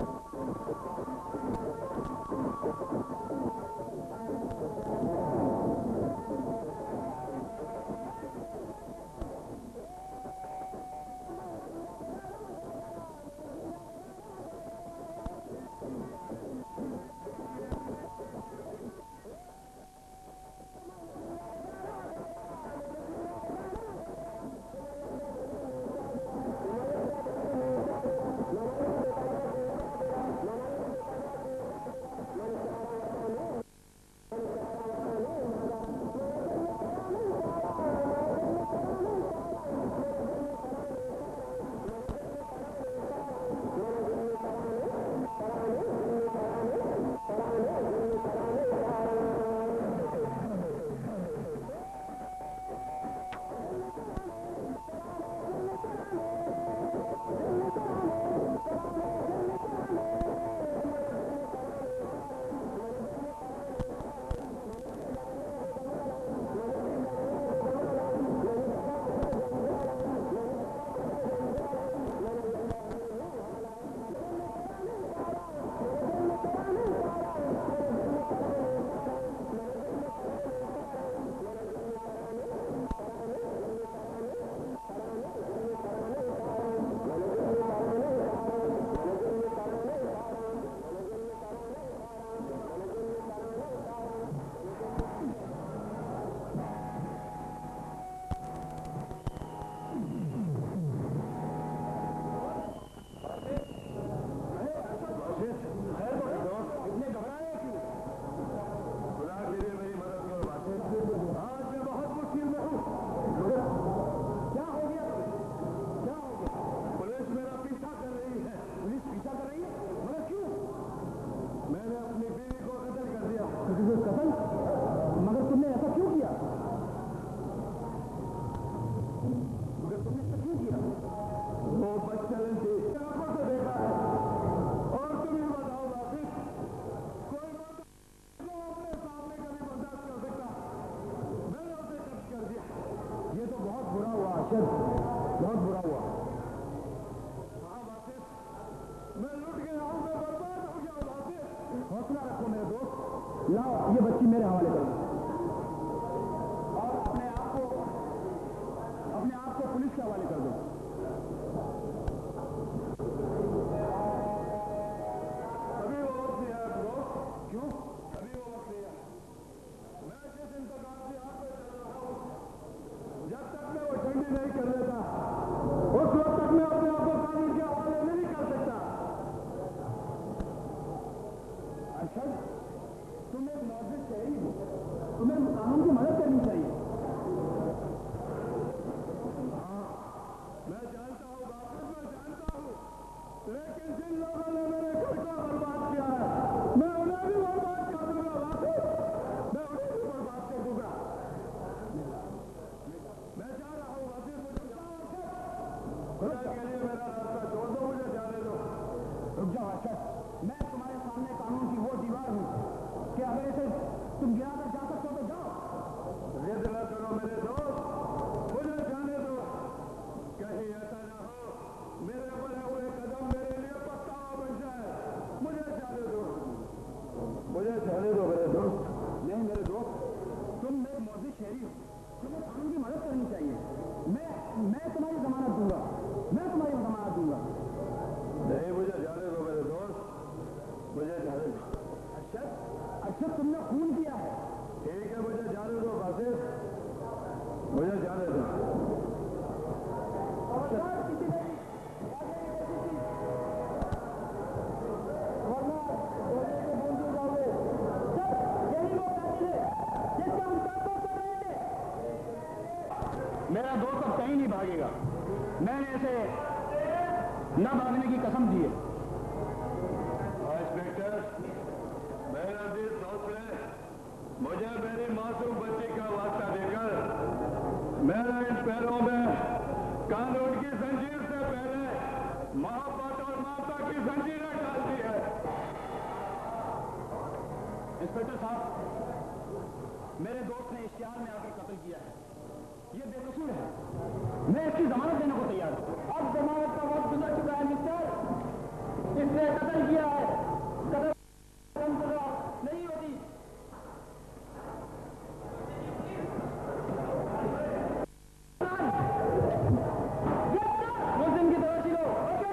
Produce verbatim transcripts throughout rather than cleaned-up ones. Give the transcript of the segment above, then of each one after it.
बहुत बुरा हुआ। हाँ वासिफ, मैं लुट गया हूं, मैं बर्बाद हो गया हूं वासिफ। हौसला रखो मेरे दोस्त, लाओ ये बच्ची मेरे हवाले करो और अपने आप को अपने आप को पुलिस के हवाले कर दो। अभी वो वक्त नहीं आया दोस्त। क्यों? अभी वो वक्त नहीं आया। मैं जिस इंतजार से आप पे चल रहा हूं, जब तक मैं वो ठंडी नहीं कर लेता उस वक्त तक मैं अपने आप को कानून के हवाले नहीं कर सकता। अच्छा, तुम एक नाज़िर शहरी हो, तुम्हें कानून की मदद करनी चाहिए। हाँ, मैं जानता हूँ वापस, मैं जानता हूँ, लेकिन जिन लोगों ने मेरे घर को बर्बाद किया है, मैं उन्हें भी बर्बाद कर दूंगा वापस, मैं उन्हें भी बर्बाद कर दूंगा। मैं जा रहा हूँ वासिफ, मुझे खुदा के लिए मेरा रास्ता छोड़ दो, मुझे जाने दो। रुक जाओ अशरफ, मैं तुम्हारे सामने कानून की वो दीवार हूँ कि अगर इसे तुम गिरा कर जा सकते हो तो जाओ। जिद न करो मेरे दोस्त, मुझे जाने दो। कहीं ऐसा ना हो मेरे बढ़े हुए कदम मेरे लिए पछतावा बन जाए। मुझे जाने दो, मुझे जाने दो मेरे दोस्त। नहीं मेरे दोस्त, तुम एक मौजूद शहरी हो, तुम्हें कानून की मदद करनी चाहिए। मैं मैं तुम्हारी जमानत दूंगा, मैं तुम्हारी जमानत दूंगा। नहीं मुझे जाने दो मेरे दोस्त, मुझे जाने दो। अशरफ, अशरफ तुमने खून किया है। ठीक है मुझे जाने दो वासिफ, मुझे जाने दो। मेरा दोस्त अब कहीं नहीं भागेगा, मैंने इसे न भागने की कसम दी है। इंस्पेक्टर, मेरा दिल दोस्त है, मुझे मेरी मासूम बच्ची का वास्ता देकर मेरे इन पैरों में कानून की जंजीर से पहले मोहब्बत और ममता की जंजीरें डाल दी है। इंस्पेक्टर साहब, मेरे दोस्त ने इश्तिहार में आकर कत्ल किया है, ये बेकसूर है, मैं इसकी जमानत देने को तैयार हूं। अब जमानत का वक्त गुजर चुका है मिस्टर, इसलिए तय किया है, कदम नहीं होती। मुस्लिम की तलाशी लो।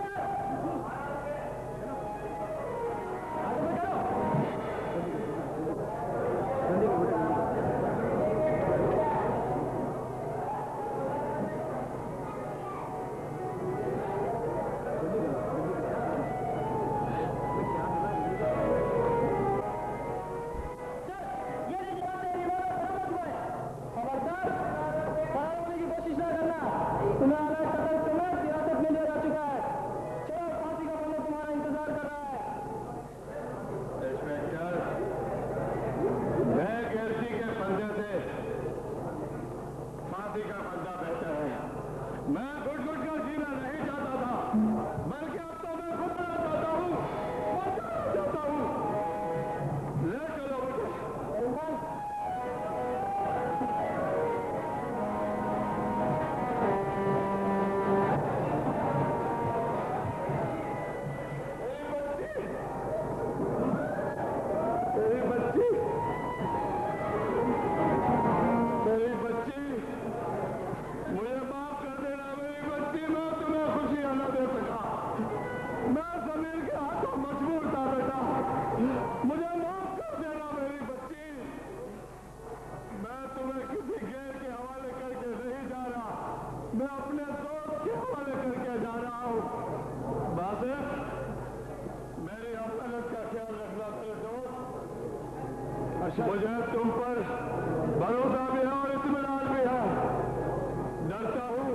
मुझे तुम पर भरोसा भी है और इत्मीनान भी है। डरता हूँ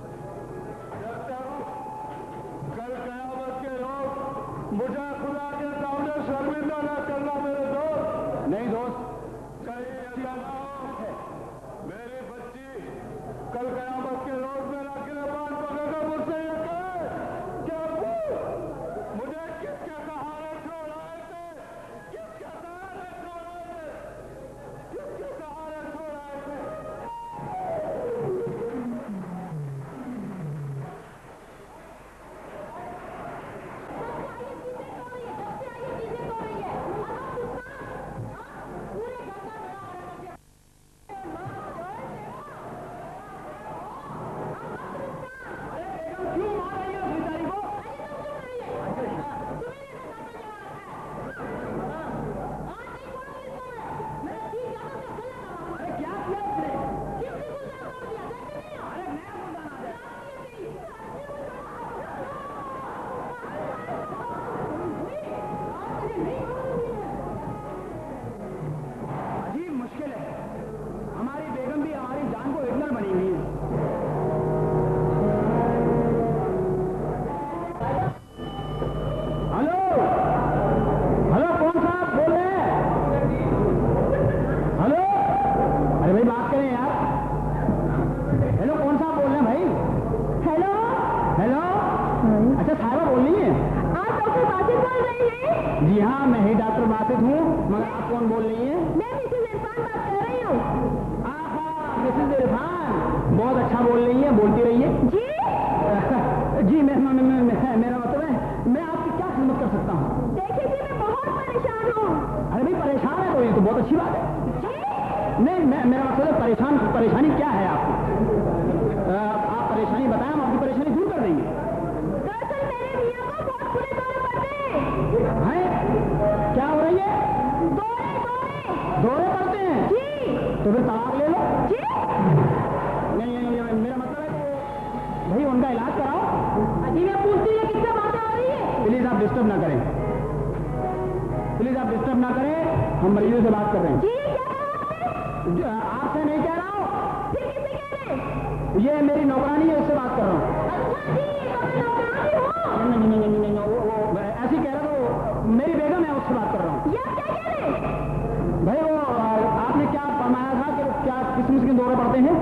डरता हूँ कल कयामत के रोज मुझे खुदा के सामने शर्मिंदा न करना मेरे दोस्त। नहीं दोस्त, कहीं ऐसा ना हो मेरी बच्ची कल कयामत के रोज मेरा गिरबान पकड़कर मुझसे ये कहे कि अब्बू मुझे किसके सहारे छोड़ आए थे, किसके सहारे छोड़ आए थे, किसके सहारे छोड़ आए थे। जी हाँ, मैं ही डॉक्टर बासित हूँ, मगर आप कौन बोल रही हैं? मैं मिसेज इरफान बात कर रही हूँ। आहा, मिसेज इरफान, बहुत अच्छा बोल रही हैं, बोलती रहिए। जी जी मैं, मैं, मैं, मैं मेरा मतलब है मैं आपकी क्या खिदमत कर सकता हूँ? देखिए जी, मैं बहुत परेशान हूँ। अरे भाई परेशान है तो ये तो बहुत अच्छी बात है। जी नहीं मैं मेरा मतलब है परेशान परेशानी क्या है आपकी? आप परेशानी बताएं, हम आपकी परेशानी दूर कर देंगे। दरअसल मेरे भैया को बहुत बुरे दौरे पड़ते हैं। हैं? क्या हो रही है? दौरे दौरे दौरे पड़ते हैं? जी तो फिर तलाक ले लो। जी नहीं नहीं नहीं, मेरा मतलब है तो भाई उनका इलाज कराओ। अजी मैं पूछती हूँ किससे बातें हो रही है? प्लीज आप डिस्टर्ब ना करें, प्लीज आप डिस्टर्ब ना करें, हम मरीजों से बात कर रहे हैं। जी क्या कहा आपने? आपसे नहीं कह रहा हूँ, फिर किससे कह रहे हैं? ये मेरी नौकरानी है, उससे बात कर रहा हूँ। अच्छा जी, तो मैं नौकरानी हूँ। नहीं नहीं नहीं नहीं, वो वो ऐसे कह रहा तो मेरी बेगम है, उससे बात कर रहा हूँ। ये आप क्या कह रहे हैं? भाई वो आपने क्या फरमाया था कि क्या किस किस के दौरे पड़ते हैं?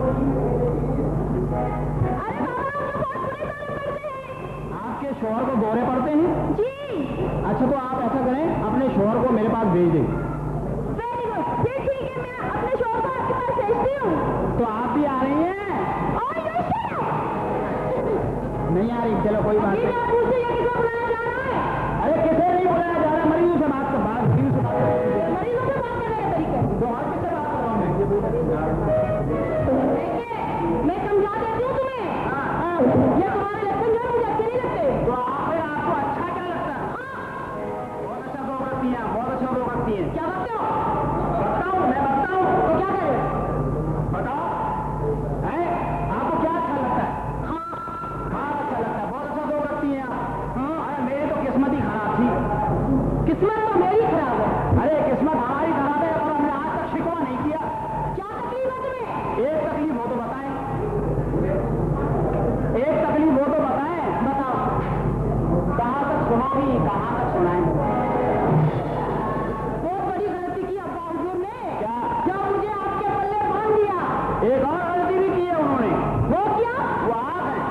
अरे बाबा, आपको बहुत बुरे दौरे पड़ते हैं। आपके शौहर को दौरे पड़ते हैं? जी अच्छा तो आप ऐसा करें, अपने शौहर को मेरे पास भेज दें। वेरी गुड, फिर ठीक है, मैं अपने शौहर को आपके पास भेजती हूँ। तो आप भी आ रही हैं? और यू शट अप। नहीं आ रही, चलो कोई बात जी नहीं। मैं पूछती हूँ किसको बुलाया जा रहा है? है। क्या करते हो? बताओ, मैं बताऊं तो क्या करे? बताओ है आपको क्या अच्छा लगता है? हाँ हाँ अच्छा लगता है, बहुत अच्छा जोक रखती हैं आप। हाँ अरे मेरी तो किस्मत ही खराब थी। किस्मत तो मेरी खराब है। अरे किस्मत हमारी खराब है और हमने आज तक शिकवा नहीं किया। क्या तकलीफ है तुम्हें? एक तकलीफ हो तो बताएं, एक तकलीफ हो तो बताएं। बताओ। कहाँ तक सुनाओगी, कहाँ तक सुनाएं? बहुत बड़ी गलती की अब्बा हुजूर ने। क्या? जब मुझे आपके पल्ले बांध दिया। एक और गलती भी की है उन्होंने। वो क्या? वो आप हैं।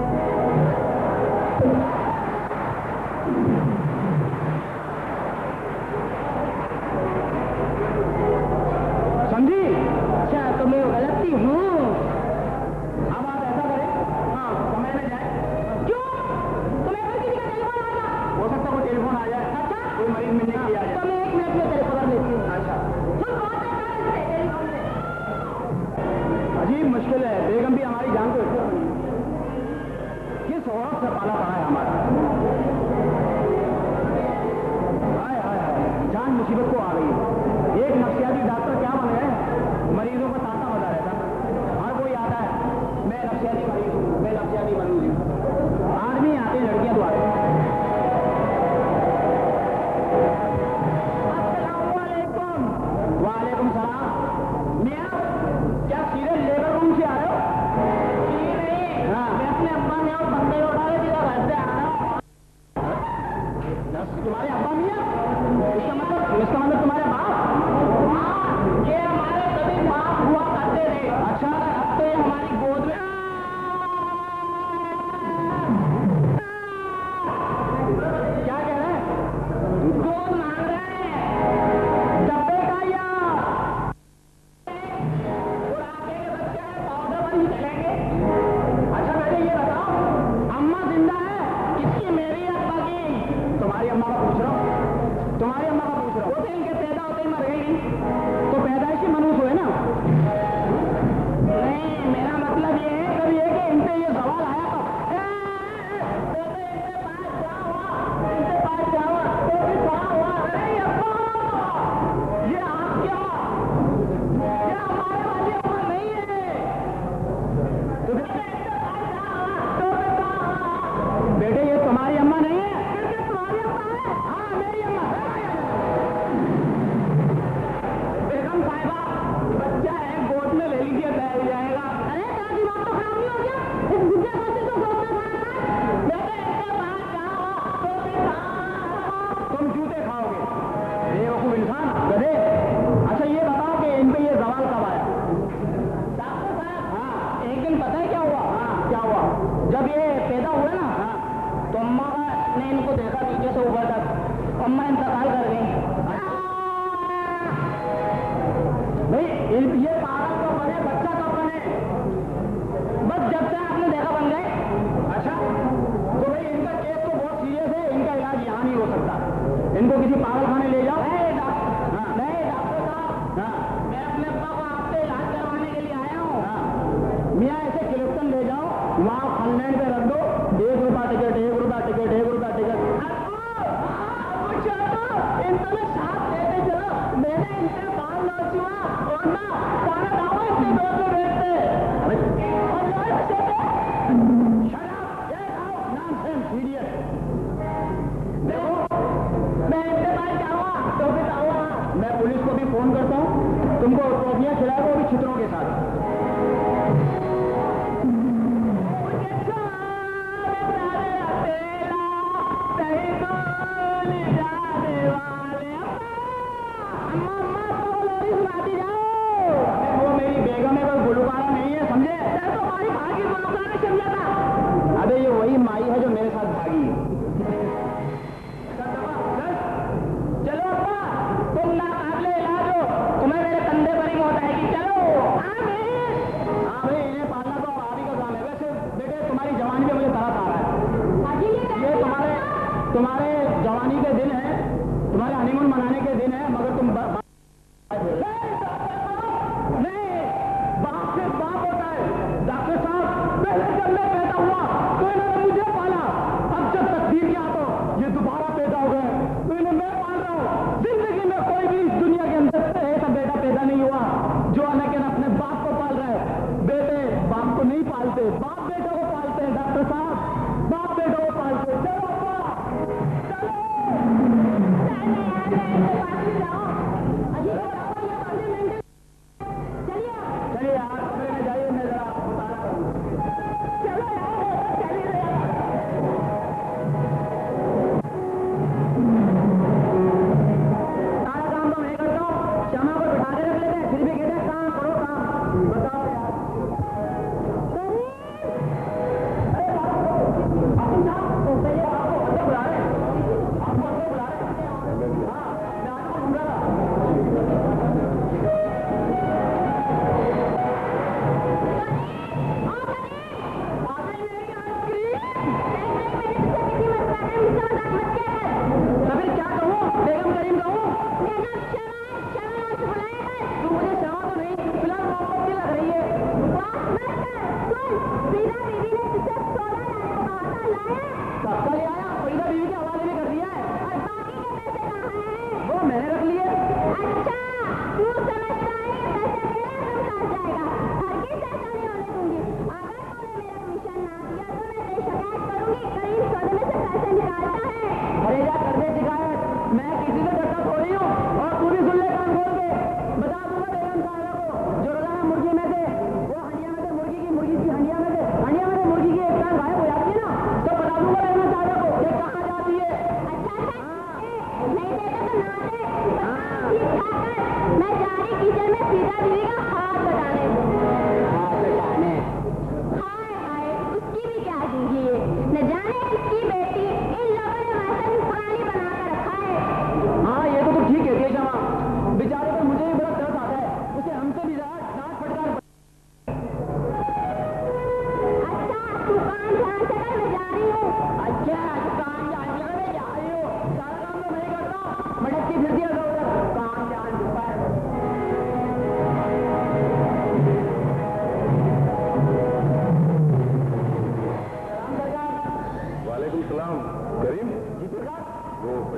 समझी? अच्छा तो मैं गलती हूँ। अब आप ऐसा करें, हाँ समय में जाए। क्यों? तुम्हें कोई किसी का टेलीफोन आएगा? हो सकता है कोई टेलीफोन आ जाए। अच्छा कोई मरीज मिलने के लिए आ तो जाए। मैं एक मिनट में तेरे खबर लेती हूँ। अच्छा सुन कौन सा काम है इससे टेलीफोन से? अजीब मुश्किल है, बेगम भी हमारी जान को इसलिए बनी है। किस औरत से पाला पड़ा है हमारा। हाय हाय हाय, जान मुसीबत को आ गई है। एक नफ्सियाती डॉक्टर क्या बन गए, मरीजों का तांता बजा रहता। हर कोई आता है मैं नफ्सियाती मरीज हूँ, मैं नफ्सियाती मरीज हूँ। आदमी आते हैं, लड़कियां तो आते हैं। अस्सलामुअलैकुम। वालेकुम सलाम। मियाँ क्या सीधे लेबर रूम से आ रहे हो? जी नहीं, हाँ। मैं अपने अब्बा ने और बंदे उठा के सीधा घर से आ रहा हूँ। तुम्हारे अब्बा मियाँ? इसका मतलब इसका मतलब तुम्हारे बाप? हाँ, ये हमारे कभी बाप हुआ करते थे। अच्छा अब तो ये हमारी गोद में क्या कह रहे हैं? गोद मांग रहे हैं। डब्बे का या बुढ़ापे के बच्चे हैं, पाउडर बन चलेंगे। अच्छा बेटे ये बताओ, अम्मा जिंदा है? किसकी? मेरी अब्बा की। तुम्हारी अम्मा का पूछ रहा हूँ, तुम्हारी अम्मा का पूछ रहा वो हूँ। तो इनके पैदा होते ही मर गई। तो पैदाइशी मनुष्य हुए ना। नहीं, मेरा मतलब ये है तब ये कि इन पे ये सवाल आया तब। तो तो इनके पास क्या हुआ? इनके पास क्या हुआ? तो फिर क्या हुआ? अरे अब्बा, ये आप क्या? ये हमारे वाली अम्मा नहीं है। तो तो फिर इनके पास क्या हुआ? तो फिर क्या हुआ? बेटे ये तुम्हारी अम्मा नहीं है। फिर क्या तुम्हारी अम्मा है? हाँ मेरी अम्मा है। बेगम साहिबा, बच्चा है, गोद में ले लीजिए, बैठ जाएगा। अरे तेरा दिमाग तो खराब नहीं हो गया? इस बुढ़े बच्चे को गोद में खाना था। बेटे इनके पास क्या हुआ? तो फिर क्या हुआ? तुम जूते खाओगे बेवकूफ इंसान, गधे। अच्छा ये बताओ कि इन पे ये सवाल कब आया? डॉक्टर साहब, हाँ एक दिन पता है क्या हुआ? हाँ क्या हुआ? जब ये पैदा हुए ना, हाँ तो अम्मा ने इनको देखा नीचे से ऊपर तक। अम्मा इंतकाल कर गई। भाई इन- ये पागल कब बने, बच्चा कब बने? बस जब से आपने देखा बन गए। अच्छा तो भाई इनका केस तो बहुत सीरियस है, इनका इलाज यहाँ नहीं हो सकता। इनको किसी पागल खाने ले जाओ। नहीं डॉक्टर, हाँ नहीं डॉक्टर साहब, हाँ मैं अपने अब्बा को आपसे इलाज करवाने के लिए आया हूँ। हाँ मियाँ ऐसे क्लिफ्टन ले जाओ, वहाँ फनलैंड पे रख दो। एक रुपया टिकट, एक रुपया टिकट, एक रुपया टिकट। इनसे साथ लेते चलो, मैंने इनसे बाल लॉस हुआ और ना सारा गाँव इतने दूर में बैठते और लोग सोते। Shut up! Get out! Nonsense, idiot! देखो मैं इनसे बाल जाऊँगा तो फिर आऊँगा। मैं पुलिस को भी फोन करता हूँ, तुमको ट्रॉफियाँ खिलाएगा वो भी छित्रों के साथ। मुझे चाँद तारे अकेला, कहीं भूल जाने वाले। अम्मा, अम्मा, अम्मा को लोरी सुनाती जाओ। अरे वो मेरी बेगम है, कोई गुलकारा नहीं है, समझे? मैं तो हमारी भागी को नुकसान नहीं समझा था। अबे ये वही माई है जो मेरे साथ भागी है। चलो अब्बा, तुम ना काबिले इलाज हो, तुम्हें मेरे कंधे पर ही मौत आएगी। चलो आमीन। हाँ भाई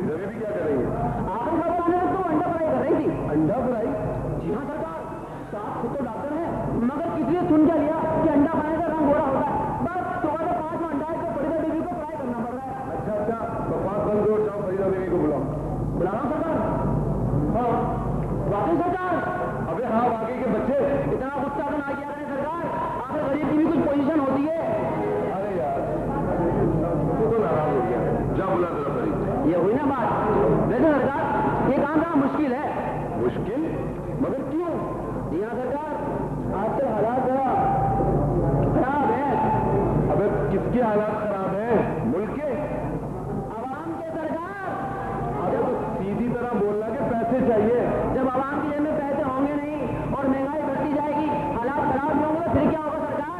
फरीदा बीबी क्या कर रही है? आखिर खबर आने तक तो अंडा फ्राई कर रही थी। अंडा फ्राई? जी हाँ सरकार, साहब खुद तो डॉक्टर है, मगर किसी ने सुन क्या लिया कि अंडा खाने का रंग गोरा होता है। बस सुबह से पांच में अंडा है तो फरीदा बीबी को फ्राई करना पड़ रहा है। अच्छा अच्छा, तो पाँच बंद करो, जाओ फरीदा बीबी को बुलाओ। बुला रहा हूँ सरकार। हाँ वाकई सरकार। अबे हाँ, वाकई के बच्चे। इतना गुस्सा तो ना किया करें सरकार, आखिर गरीब की भी कुछ पोजीशन होती है। अरे यार, तू तो नाराज हो गया। जा बुला जरा फरीद। ये हुई ना बात। वैसे सरकार ये काम बड़ा मुश्किल है। मुश्किल? मगर क्यों? जी हाँ सरकार, आजकल हालात जरा खराब है। अबे किसके हालात खराब हैं? मुल्क के? आवाम के सरकार। अबे तो सीधी तरह बोलना कि पैसे चाहिए। जब आवाम की जेब में पैसे होंगे नहीं और महंगाई बढ़ती जाएगी, हालात खराब नहीं होंगे, फिर क्या होगा सरकार?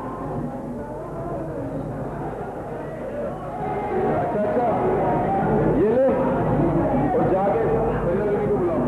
अच्छा अच्छा, ये ले और जाके फरीदा बीबी को बुलाओ।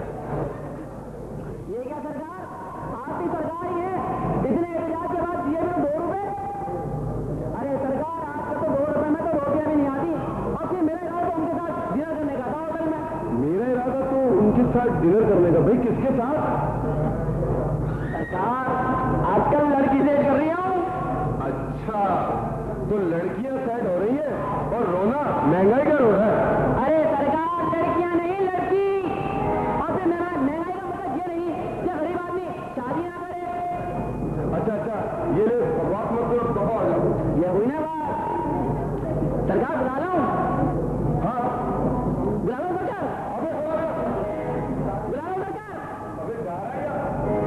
ये क्या सरकार, आपकी सरकार ही है, इतने एहतजाज के बाद दिए भी दो रुपए। अरे सरकार, आपको तो दो रुपए में तो रोटियां भी नहीं आती, और फिर मेरा इरादा तो उनके साथ डिनर करने का था होटल में। मेरा इरादा तो उनके साथ डिनर करने का। भाई किसके साथ? सरकार आजकल लड़की से कर रही हूँ। अच्छा, तो लड़कियां सेट हो रही है और रोना महंगाई का रो रहा है। अरे सरकार, लड़कियां नहीं लड़की। और फिर मेरा महंगाई का मतलब ये नहीं कि गरीब आदमी शादी ना करे। अच्छा अच्छा, ये ले, बकवास मत करो, दफा हो जाओ। ये हुई ना बात। सरकार बुला लो। हाँ, बुला लो सरकार। अबे हो गया। बुला लो सरकार। अबे जा रहा है क्या?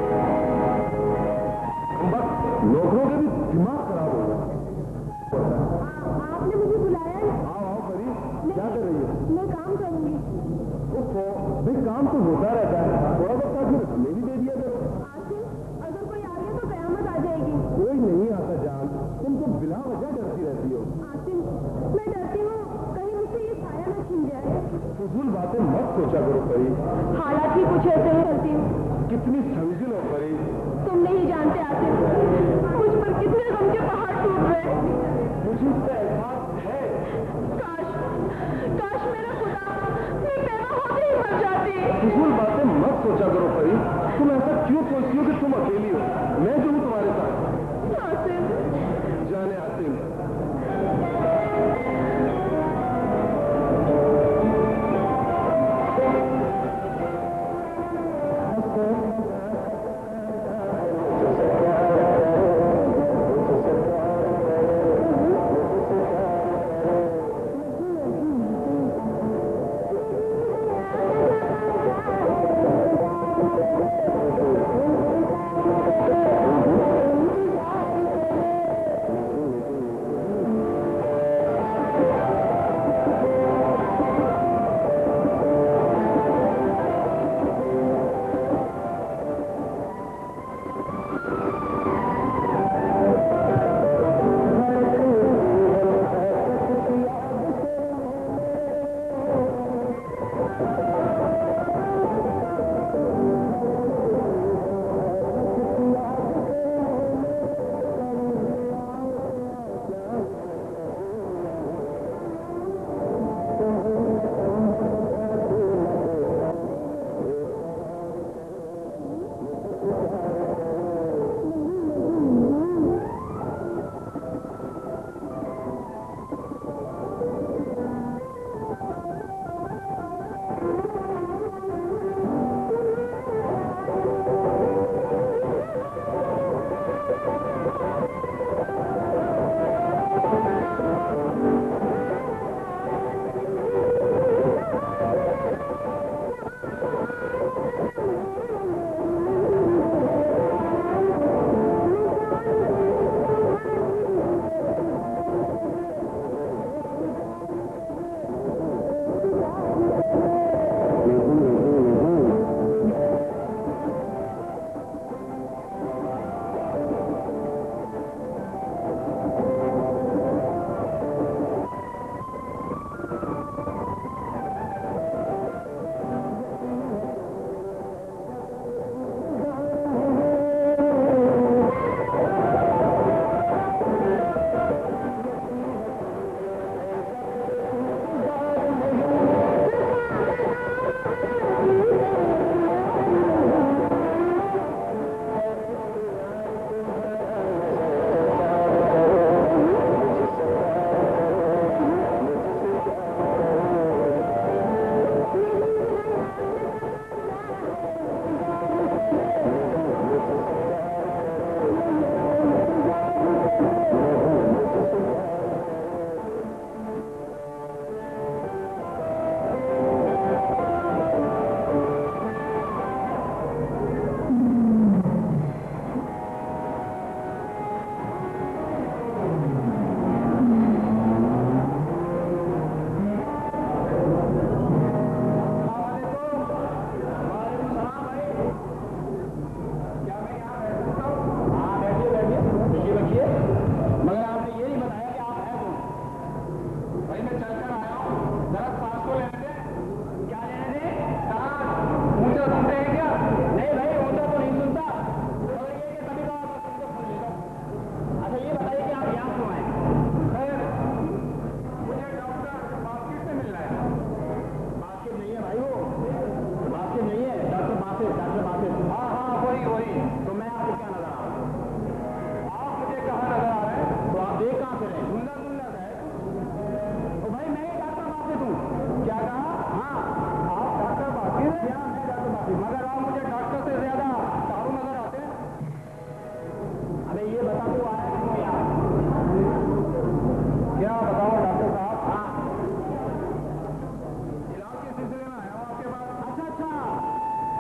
हम बस नौकरों के भी दिमाग खराब हो गया। आपने मुझे बुलाया है? आओ आओ फरीद, क्या कर रही है? मैं काम करूंगी। उफ़ो, भाई काम तो होता रहता है, थोड़ा बहुत आखिर हमें भी दे दिया करो। आसिम, अगर कोई आ गया तो कयामत आ जाएगी। कोई नहीं आता जान, तुम तो बिला वजह डरती रहती हो। आसिम, मैं डरती हूँ कहीं मुझसे ये साया न छीन जाए। फजूल बातें मत सोचा करो फरीद। हालात ही कुछ ऐसे ही चलती हूँ। कितनी संजील हो फरीद। तुम नहीं जानते आसिम, मुझ पर कितने गम के पहाड़ टूट रहे। मुझे इसका एहसास है। काश, काश मेरा खुदा, मैं पैदा होते ही मर जाती। फजूल बातें मत सोचा करो फरीद। तुम ऐसा क्यों सोचती हो कि तुम अकेली हो? मैं जो हूँ तुम्हारे साथ। आसिम, जाने आसिम, Thank you.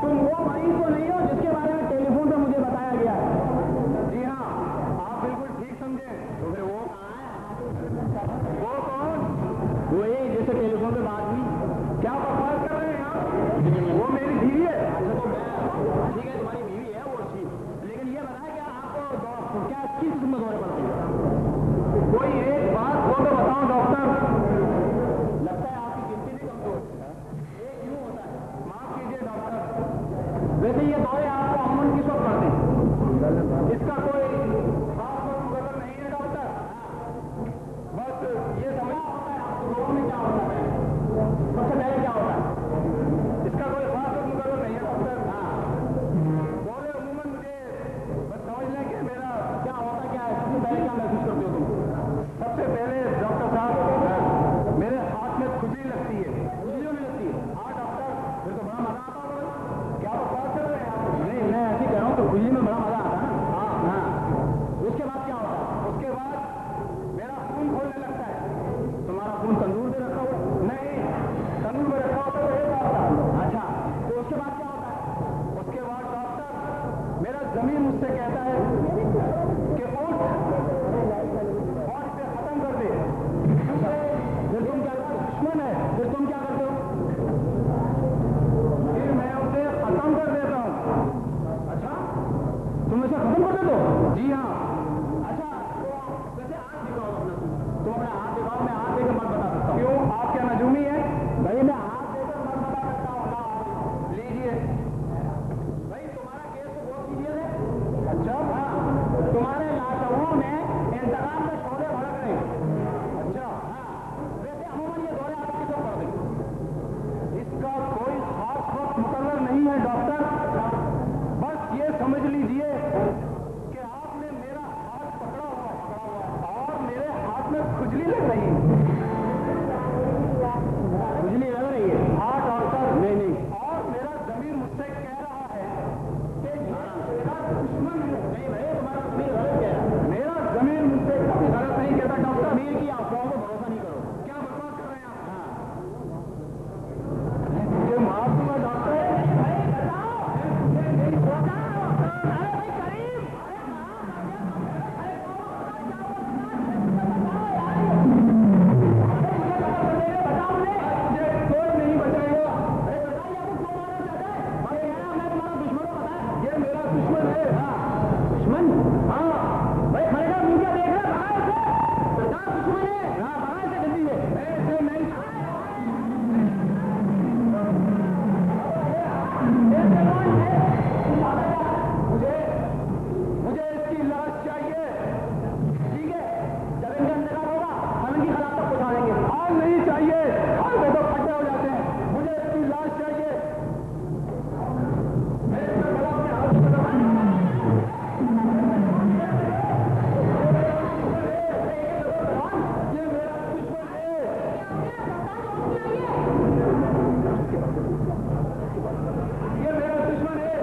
तुम वो मरीज तो नहीं हो जिसके बारे में टेलीफोन पे मुझे बताया गया है? जी हाँ, आप बिल्कुल ठीक समझे। तो फिर वो वो कौन? वही जिससे टेलीफोन पे बात हुई। क्या बकवास कर रहे हैं आप? वो मेरी बीवी है। ठीक है, तुम्हारी बीवी है वो चीज, लेकिन ये बताया कि आपको दौ- क्या किस किस्म में दौरे पड़ते हैं? कोई एक बात हो तो बताओ डॉक्टर। लगता है आपकी गिनती भी कमजोर है। एक यूं होता है। माफ कीजिए डॉक्टर, वैसे ये दौरे आपको अमूमन किस वक्त पड़ते हैं? इसका कोई खास मुकर्रर नहीं है डॉक्टर। बस ये समझ होता है आपको लोगों में क्या होता है? सबसे पहले क्या होता है? इसका कोई खास मुकर्रर नहीं है डॉक्टर। हाँ, दौरे अमूमन मुझे बस समझ लें कि मेरा क्या होता क्या है? सबसे पहले क्या महसूस करते हो तुम? सबसे पहले डॉक्टर साहब मेरे हाथ में खुजली लगती है। खुजली होने लगती है? हाँ डॉक्टर, फिर तो बड़ा मजा आता होगा। क्या बकवास कर रहे हैं आप? नहीं, मैं ऐसे कह रहा हूँ तो खुजली में बड़ा मजा आता है ना। हाँ हाँ, उसके बाद क्या होता है? उसके बाद मेरा खून खोलने लगता है। तुम्हारा खून तंदूर पे रखा हुआ है? नहीं, तंदूर में रखा होता तो एक बात था। अच्छा, तो उसके बाद क्या होता है? उसके बाद डॉक्टर मेरा जमीन मुझसे कहता है कि उठ और इसे खत्म कर दे। फिर तुम क्या करते हो? दुश्मन है, फिर तुम क्या करते हो? फिर मैं उसे खत्म कर देता हूँ। अच्छा, तुम इसे खत्म कर देते हो? जी हाँ। अच्छा, तो वैसे हाथ दिखाओ अपना। तुम अपना हाथ दिखाओ, मैं हाथ देकर मत बता सकता हूँ। क्यों, आप क्या नजूमी है? भाई मैं हाथ देकर मत बता सकता हूँ। हाँ, लीजिए। भाई तुम्हारा केस तो बहुत सीरियस है। अच्छा हाँ, तुम्हारे लाशवों में इंतकाम के शोले भड़क रहे हैं। अच्छा, हाँ, वैसे अमूमन ये दौरे आप किस वक्त पड़ते हैं? इसका कोई खास वक्त मुकर्रर नहीं है डॉक्टर। बस ये समझ लीजिए कि आपने मेरा हाथ पकड़ा हुआ है और मेरे हाथ में खुजली लग रही है। खुजली लग रही है? हाँ डॉक्टर। नहीं नहीं, और मेरा जमीर मुझसे कह रहा है कि ये मेरा दुश्मन है। नहीं भाई, तुम्हारा जमीर गलत कह रहा है। मेरा जमीर मुझसे कभी गलत नहीं कहता डॉक्टर। जमीर की अफवाहों को भरोसा नहीं करो। क्या बकवास कर रहे हैं आप? हाँ, मुझे मार दूंगा डॉक्टर। भाई बताओ। बताओ। अरे भाई करीम, अरे बताओ मुझे। मुझे कोई नहीं बचाएगा। अरे बताइए आपको क्यों मारना चाहता है? मैं कह रहा हूं, मैं तुम्हारा दुश्मन हूं, पता है? ये मेरा दुश्मन है। हाँ, दुश्मन? हाँ, भाई खड़ेगा मीडिया देख रहा है, भगा इसे। सरकार दुश्मन है। हाँ, भगा इसे जल्दी से। ऐसे नहीं। मुझे मुझे इसकी लाश चाहिए। ठीक है, जब इनका इंतकाल होगा हम इनकी खिलाफ तक पहुंचा देंगे। हाल नहीं चाहिए, हाल में तो फटे हो जाते हैं। मुझे इसकी लाश चाहिए। मैं इसका गला अपने हाथ से दबाऊंगा। ये मेरा दुश्मन है। ये मेरा दुश्मन है।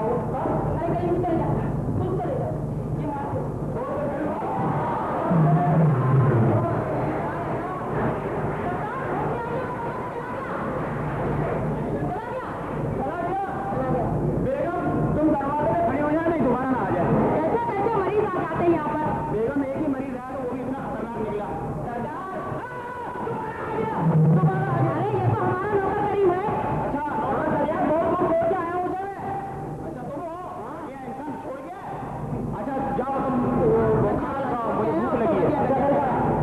बेगम, तुम दरवाजे में खड़ी हो जाए, नहीं दोबारा ना आ जाए। कैसे कैसे मरीज आ जाते हैं यहाँ पर? बेगम, एक ही मरीज आया तो वो भी इतना खतरनाक निकला। दोबारा आ गया। अरे ये तो हमारा नौकर करीम है। अच्छा, नौकर करिए, बहुत बहुत छोड़ के आया हूँ उसे मैं। अच्छा, तुम हो? हाँ, ये इंसान छोड़ गया है। अच्छा, जाओ तुम वो वो खाना लगाओ, मुझे भूख लगी है। अच्छा, हाँ।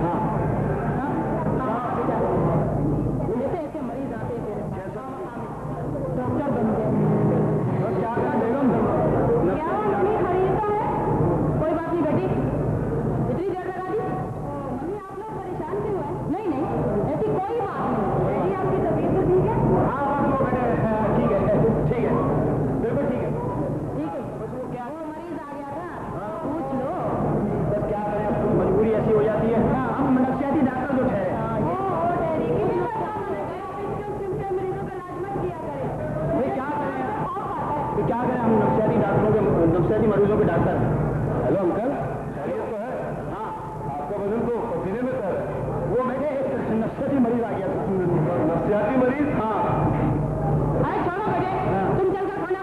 ऐसे ऐसे मरीज आते हैं तेरे पास। डॉक्टर बन गए। बस क्या करें बेगम? क्या मम्मी खरीदता है? कोई बात नहीं बेटी, इतनी देर लगा दी। मम्मी आप लोग परेशान क्यों हैं? नहीं नहीं, ऐसी कोई बात नहीं। बेटी आपकी तबीयत तो ठीक है? हाँ हाँ, वो मैंने ठीक है ठीक है, बिल्कुल ठीक है। ठीक है। बस वो क्या वो मरीज आ गया था, पूछ लो। बस क्या करें, अब मजबूरी ऐसी हो जाती है। हाँ, हम नफसियाती डॉक्टर जो ठहरे। ओ ओ डैडी की भी बता मैंने कहा किसके किसके मरीजों का इलाज मत किया करें। भाई क्या करें, खौफ आता है। तो क्या करें, हम नफसियाती डॉक्टरों के नफसियाती मरीजों के डॉक्टर हैं। हेलो अंकल, खैरियत तो है? हाँ, आपका वजन तो पसीने में तैर है। वो मेरे एक नफसियाती मरीज आ गया था। नफसियाती मरीज? हाँ, अरे छोड़ो बेटे, तुम चलकर खाना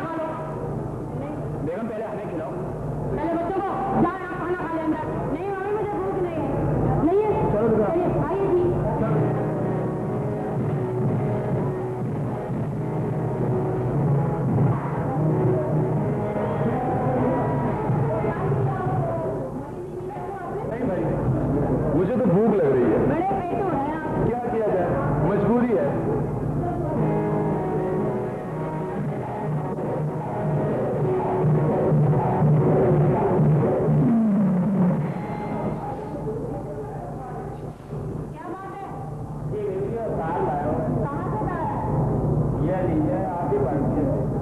लीजिए आप ही बैठिए।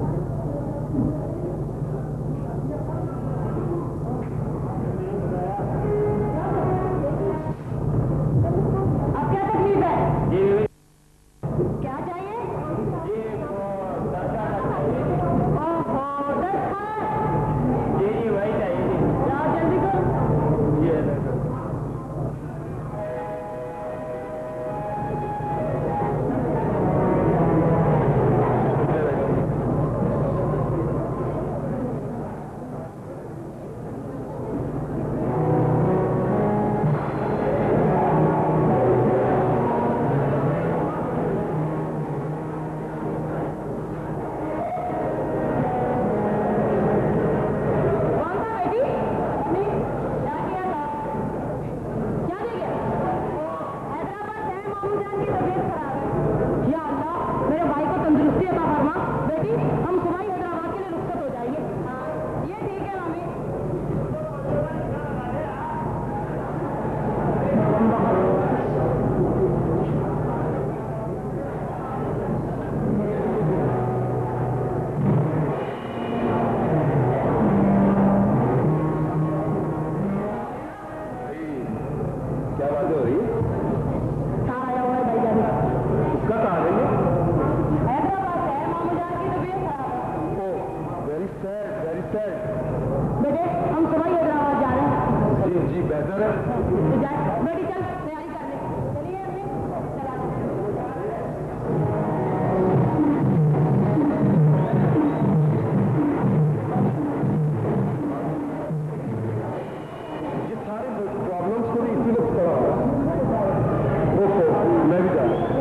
अब क्या तकलीफ है? जी क्या चाहिए? जी वो दर्जा का चाहिए। ओहो, दस खाए। जी जी वही चाहिए जी। जाओ जल्दी करो। जी है डॉक्टर। कौन था बेटी? मम्मी, क्या किया था? क्या दे गया? हैदराबाद से है, मामू जान की तबीयत खराब है। या अल्लाह, मेरे भाई को तंदुरुस्ती अता फरमा। बेटी, हम सुबह ही हैदराबाद के लिए रुखसत हो जाएंगे। हाँ, ये ठीक है मम्मी। क्या बात हो रही है? कहाँ आया हुआ है भाईजान का? उसका कहा देंगे? हैदराबाद से है, मामू जान की तबीयत खराब है। Oh very sad very sad. बेटे, हम सुबह ही हैदराबाद जा रहे हैं। जी जी बेहतर है। तो जाए, बेटी चल तैयारी कर ले। चलिए अम्मी, चला। ये सारे प्रॉब्लम्स को भी इसीलिए पड़ा ओहो मैं भी जा रहा हूँ।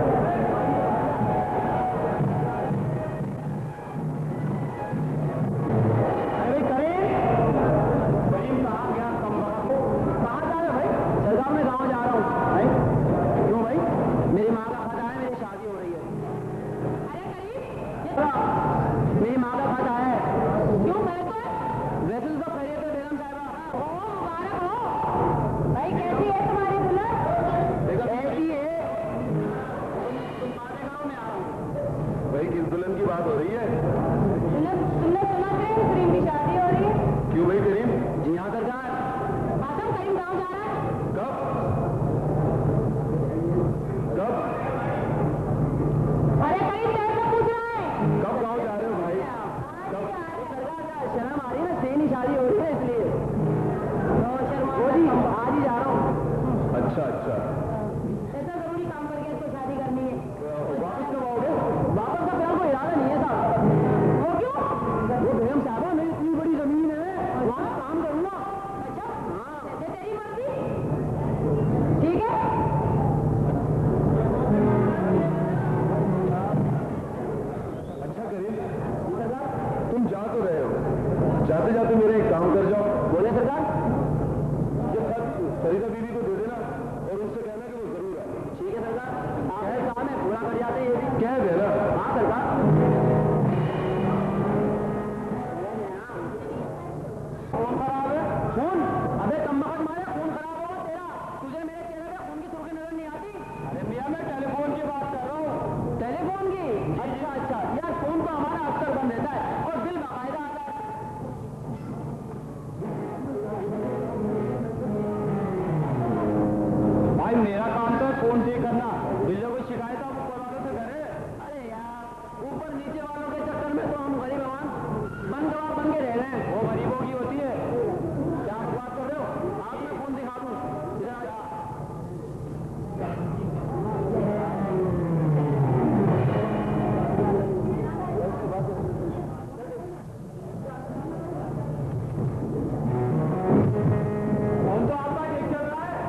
अरे करीम करीम कहाँ गया? कम कहाँ जा रहे हो भाई? सरगाम में गाँव जा रहा हूँ भाई। क्यों भाई? मेरी माँ का खाता है, मेरी शादी हो रही है। अरे करीब, ये हाँ, मेरी माँ का खाता है। क्यों गए तो है? वैसे तो सब खैरियत है बेगम साहिबा। ओ, मुबारक हो। भाई कैसी है तुम्हारी दुल्हन? ऐसी है। तुम तुम बातें करो, मैं आ रहा हूँ। भाई किस दुल्हन की बात हो रही है? तुमने तुमने सुना करीम करीम की शादी हो रही है? क्यों भाई करीम? जी हाँ सरकार। आदम करीम गाँव जा रहा है? कब कब अरे करीम तेरे से पूछ रहा है। कब गाँव जा रहे हो भाई? कब? सरकार शर्म आ रही है ना, सेनी शादी हो रही है इसलिए। शर्मा वो जी आज ही जा रहा हूँ। अच्छा अच्छा ऐसा जरूरी काम करके इसको शादी करनी है। वापस कब आओगे? वापस का फिलहाल कोई इरादा नहीं है साहब। वो क्यों? वो बेगम साहबा मेरी इतनी बड़ी जमीन है, वहाँ काम करूँगा। अच्छा, हाँ। जैसे तेरी मर्जी। ठीक है? अच्छा करीम तुम जा तो रहे हो, जाते जाते मेरा एक काम कर जाओ। बोले सरकार। ये खत फरीदा बीवी को दे देना और उनसे कहना कि वो जरूर आए। ठीक है सरकार, आपका काम है, पूरा कर जाते हैं ये भी। कह देना। हाँ सरकार। खून खराब है। खून? अबे कमबख्त मारे, खून खराब होगा तेरा। तुझे मेरे चेहरे पे खून की सुर्खी नजर नहीं आती? अरे मियाँ मैं टेलीफोन की बात कर रहा हूँ। टेलीफोन की? अच्छा अच्छा यार, फोन तो हमारा अक्सर बंद रहता है और बिल बाकायदा आता है। भाई मेरा काम तो है फोन ठीक करना, बिल्लो को शिकायत आप ऊपर वालों से करे। अरे यार, ऊपर नीचे वालों के चक्कर में तो हम गरीब भगवान बन गवार बन के रह रहे हैं। वो गरीबों की होती है। क्या बात कर रहे हो? आप मैं फोन दिखा दूं? इधर आ जा। फोन तो आपका ठीक चल रहा है।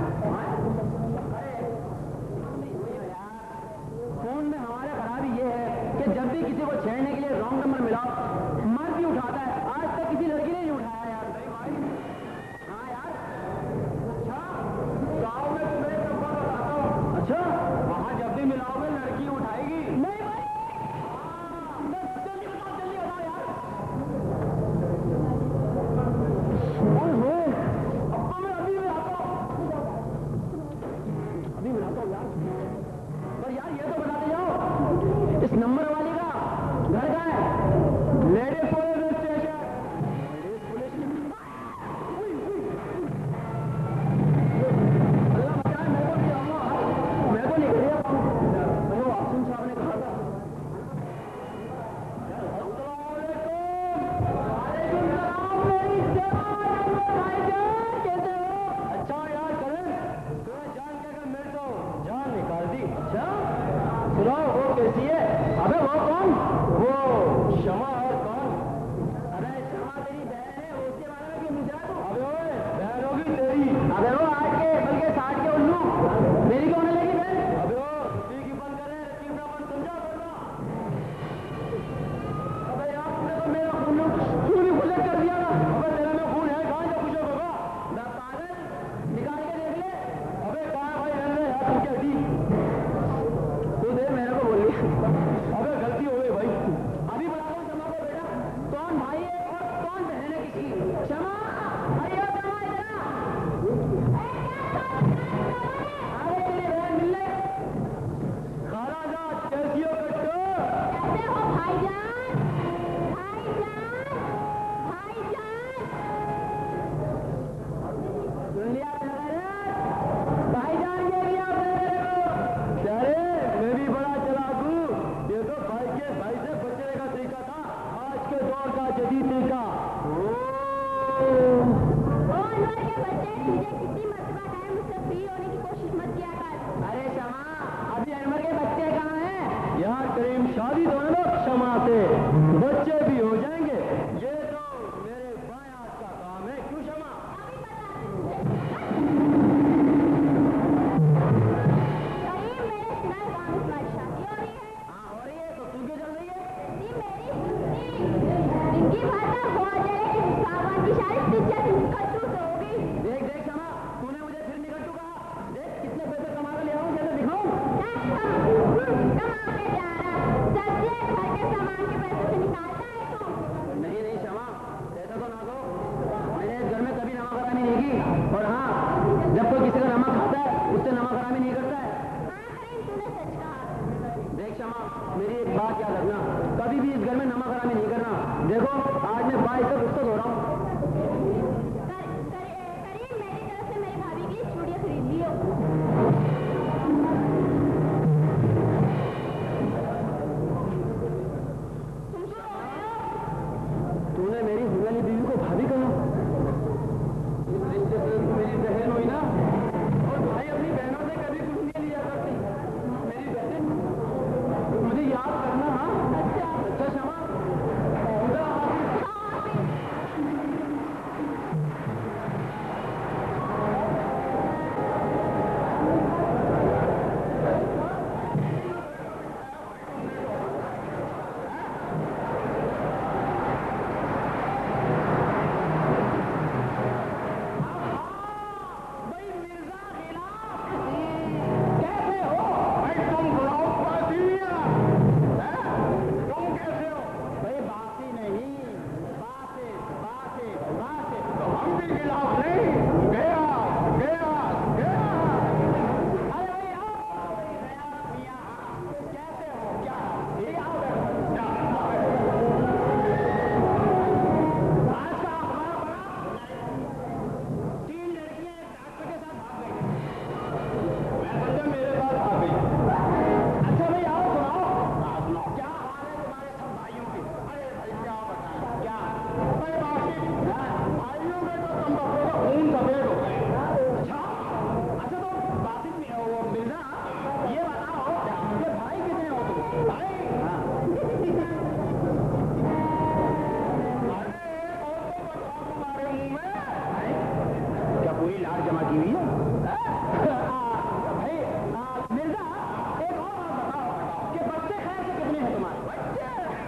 फोन में हमारा खराबी ये है कि जब भी किसी को छेड़ने के लिए रॉन्ग नंबर मिला, मर्द ही उठाता है। आज तक किसी लड़की ने नहीं उठाया यार। हाँ यार। अच्छा गाँव में तुम्हें एक नंबर बताता हूँ। अच्छा, वहाँ जब भी मिलाओगे लड़की उठाएगी। नहीं भाई, बस जल्दी बताओ, जल्दी बताओ यार। ओए होए, अब तो मैं अभी मिलाता हूँ, अभी मिलाता हूँ यार। पर यार ये तो बताते जाओ, इस नंबर वाले का चेक कर दिया ना। अबे तेरे में खून है कहाँ जो कुछ होगा? मैं पागल, निकाल के देख ले। अबे कहाँ भाई रहने यार, तू क्या हटी? तू दे मेरे को बोलिए। अबे गलती हो गई भाई। अभी बता दो क्षमा को बेटा, कौन भाई है और कौन बहन है किसकी? क्षमा, अरे ओ क्षमा इधर आ। अरे तेरी बहन मिल ले। खाला जा कैसी हो कट्टो? कैसे हो भाईजान? भाईजान, भाईजान। सुन लिया मेरे भाईजान के लिया मेरे को। अरे मैं भी बड़ा चालाक हूँ। ये तो भाई के भाई से बचने का तरीका था, आज के दौर का जदीद तरीका। ओ अनवर के बच्चे, तुझे कितनी मर्तबा कहा है मुझसे फ्री होने की कोशिश मत किया कर। अरे क्षमा, अभी अनवर के बच्चे कहाँ हैं? यार करीम शादी तो है ना क्षमा से, बच्चे भी हो जाएंगे। ये तो मेरे बाएं हाथ का काम है। क्यों क्षमा? करीम, मेरे सुना है गाँव में तुम्हारी शादी हो रही है। हाँ हो रही है, तो तू क्यों चल रही है? जी मेरी सुनती जिंदगी भर का ख्वाब है कि सावन की शादी तुझसे निकट्टू से होगी। देख देख क्षमा, तूने मुझे फिर निकट्टू कहा। देख कितने पैसे कमा कर ले आऊं, जैसे दिखाऊं। कमा के जा रहा, सब्जी घर के सामान के पैसे से निकालता है तू। नहीं नहीं क्षमा, ऐसा तो ना दो। मैंने इस घर में कभी नमक हरामी नहीं की। और हाँ, जब कोई किसी का नमक खाता है उससे नमक हरामी नहीं करता है। हाँ करीम, तूने सच कहा। देख क्षमा, मेरी एक बात याद रखना, कभी भी इस घर में नमक हरामी नहीं करना। देखो आज मैं बाइक से गुस्सा हो रहा हूँ। कर, कर, करीम, मेरी तरफ से मेरी भाभी के लिए चूड़ियाँ खरीद लियो। तुम क्यों रो रहे हो? तूने मेरी हुई वाली बीवी को भाभी कहा? इस रिश्ते से तू मेरी बहन हुई ना, और भाई अपनी बहनों से कभी कुछ नहीं लिया करती। मेरी बहन, मुझे याद करना। हाँ अच्छा अच्छा क्षमा। खुदा हाफिज़। भाई मिर्जा खिलाफ कैसे हो? भाई तुम बुलाओ बासिया। तुम कैसे हो? भाई बासी नहीं, बासे बासे बासे। तो हम भी खिलाफ नहीं। गया गया गया। अरे भाई आओ। मियां कैसे हो? क्या ठीक आओ बैठो। क्या आज का हमारा बड़ा तीन लड़कियां एक डॉक्टर के साथ भाग गई। मैं समझा मेरे साथ भाग गई। अच्छा भाई आओ सुनाओ। हाँ सुनाओ, क्या हाल है तुम्हारे सब भाइयों के? अरे भाई क्या बताएं क्या? भाई बाकी भाइयों के तो तुम बच्चों का खून सफेद हो गए। अच्छा अच्छा, तो बासित में वो मिर्जा ये बताओ कि भाई कितने हो तुम? भाई हाँ। अरे एक और तो बताओ तुम्हारे मुंह में। क्या पूरी लार जमा की हुई है? भाई आ, मिर्जा एक और बात बताओ कि बच्चे खैर से कितने हैं तुम्हारे? बच्चे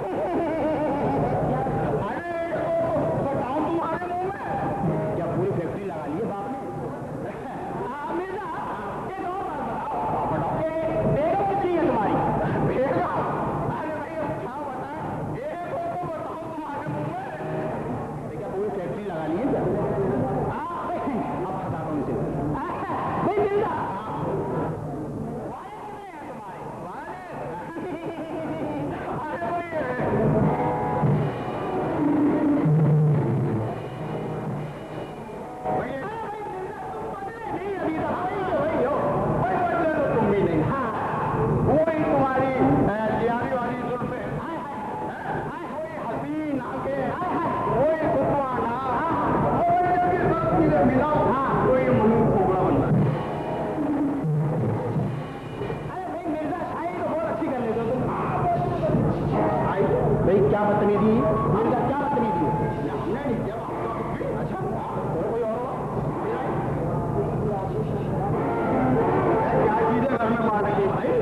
अरे बताओ तुम्हारे मुंह में। क्या पूरी फैक्ट्री लगा ली है बाप ने? हाँ, मिर्जा एक और बात बताओ बताओ कि बेगम कितनी है तुम्हारी? बेगम अरे भाई अब क्या बताएं, एक और तो बताओ तुम्हारे मुंह में। क्या पूरी फैक्ट्री लगा ली है क्या? हाँ भाई, अब बताता हूँ इसे। भाई मिर्जा वाले कितने हैं तुम्हारे? वाले अरे भाई अरे भाई मिर्जा तुम बदले नहीं अभी तक। वही तो वही हो भाई, बदले तो तुम भी नहीं। हाँ वही तुम्हारी जियारी वाली जुल्फे। हाय हाय हाय, वही हसीन आंखें। हाय हाय, वही खुशवाना। हाँ वही जब ये सब चीजें मिलाओ, हाँ वही मुंह खोखला बनता है। अरे भाई मिर्जा शायरी तो बहुत अच्छी कर लेते हो तुम। आई भाई क्या बदतमीजी मिर्जा, क्या बदतमीजी है? हमने नहीं किया। अच्छा और कोई और हो? क्या चीजें घर में मार रही है भाई?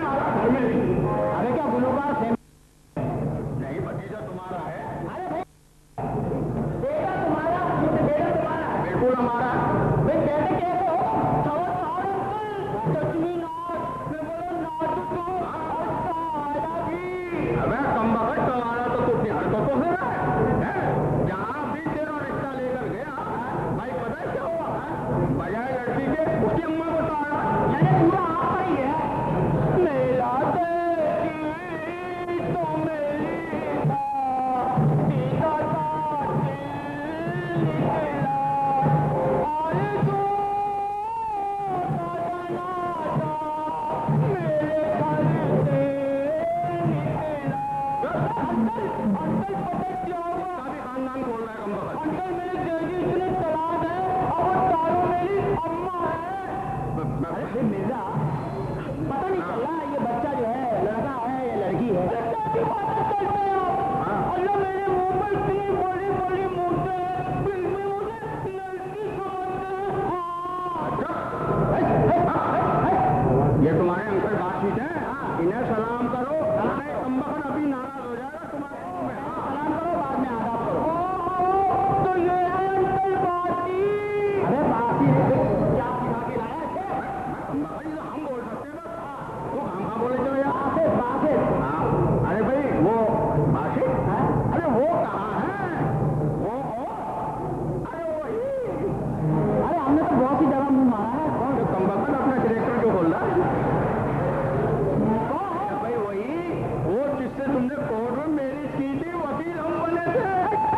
अरे क्या गुलूकार से नहीं, भतीजा तुम्हारा है। अरे भाई बेटा तुम्हारा बेटा तुम्हारा बिल्कुल हमारा। भाई बेटे कैसे हो? थोड़ा sound uncle touch me not, मैं बोला नॉट टू और सारा भी। अबे कमबख्त तुम्हारा तो कुछ नहीं हरकतों से रहा है, हैं? जहाँ भी तेरा रिश्ता लेकर गया भाई, पता है क्या हुआ? बजाय लड़की के उसकी अम्मा को ताड़ा। यानी पूरा आपका ही है। मेरा देखी तो मेरी था, सीधा सा दिल निकला, और जो नाता मेरे घर से निकला। अंकल अंकल पता क्या हुआ? सारी खानदान बोल रहा है कमबख्त। अंकल मेरे जल्दी इतने तलाक है और वो तारो मेरी अम्मा है। अरे मिर्जा, पता नहीं चल रहा ये बच्चा जो है लड़का है या लड़की है। की बात करते हो? अल्लाह मेरे मुंह पर इतनी बड़ी बड़ी मूर्तें हैं, फिर भी मुझे लड़की समझते हैं। ये तुम्हारे अंकल बातचीत है, इन्हें सलाम करो। नहीं कमबख्त अभी नाराज हो जाएगा तुम्हारे मुंह में। सलाम करो, बाद में आदाब करो। तो ये है अंकल बाती। अरे बाती क्या सिखा के लाया है? कमबख्त ये तो हम बोल सकते हैं बस, वो हम कहाँ बोले चलो यार। बासित बासित। हाँ, अरे भाई वो आशिक है, अरे वो कहाँ है? वो कौन? अरे वही। अरे हमने तो बहुत सी जगह मुंह मारा है। कौन? जो कमबख्त अपना डायरेक्टर जो बोल रहा है कौन है? भाई, वही वो जिससे तुमने कोर्ट में मेरी की थी, वकील हम बने थे।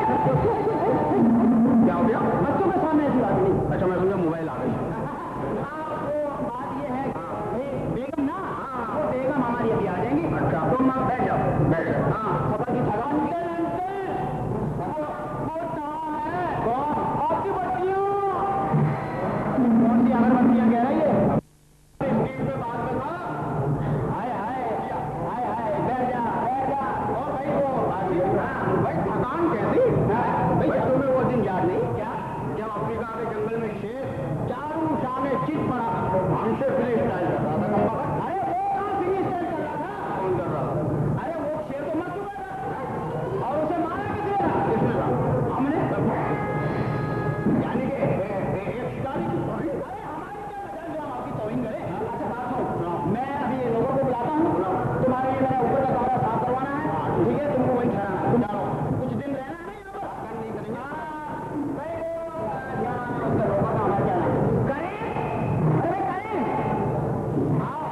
क्या हो गया? बच्चों के सामने ऐसी बात नहीं। अच्छा, मैं समझा मोबाइल आ गई। आपको बात ये है कि भाई बेगम ना, वो बेगम हमारी अभी आ जाएंगी। अच्छा, तुम आप बैठ जाओ, बैठ जाओ। हाँ, सफर की थकान अंकल अंकल वो वो कहाँ है? कौन? आपकी बच्चियों। कौन सी अगरबत्तियाँ कह रही है? स्टील पे बात करना। हाय हाय हाय हाय, बैठ जा बैठ जा। ओ भाई वो आशिक, भाई थकान कैसी? भाई तुम्हें वो दिन याद नहीं क्या, जब अफ्रीका के जंगल में शेर चारों शाने चित पड़ा हमसे फ्री स्टाइल कर रहा था कमबख्त? अरे वो कहाँ फिनिश कर रहा था? कौन कर रहा था? अरे वो शेर तो मर चुका था और उसे मारा किसने था? किसने कहा? हमने। यानी कि ए- ए- एक शिकारी की तौहीन? अरे हमारी क्या मजाल जो हम आपकी तौहीन करें? अच्छा बात सुनो, मैं अभी लोगों को बुलाता हूँ, तुम्हारे लिए मैंने ऊपर का कमरा साफ करवाना है, ठीक है? तुमको वहीं ठहराना है, तुम जाओ, कुछ दिन रहना है ना यहाँ पर। नहीं करेंगे। हाँ, भाई वो यहाँ उसका लोगों का हमारा क्या नाम है? करीम, अरे भाई करीम, आओ।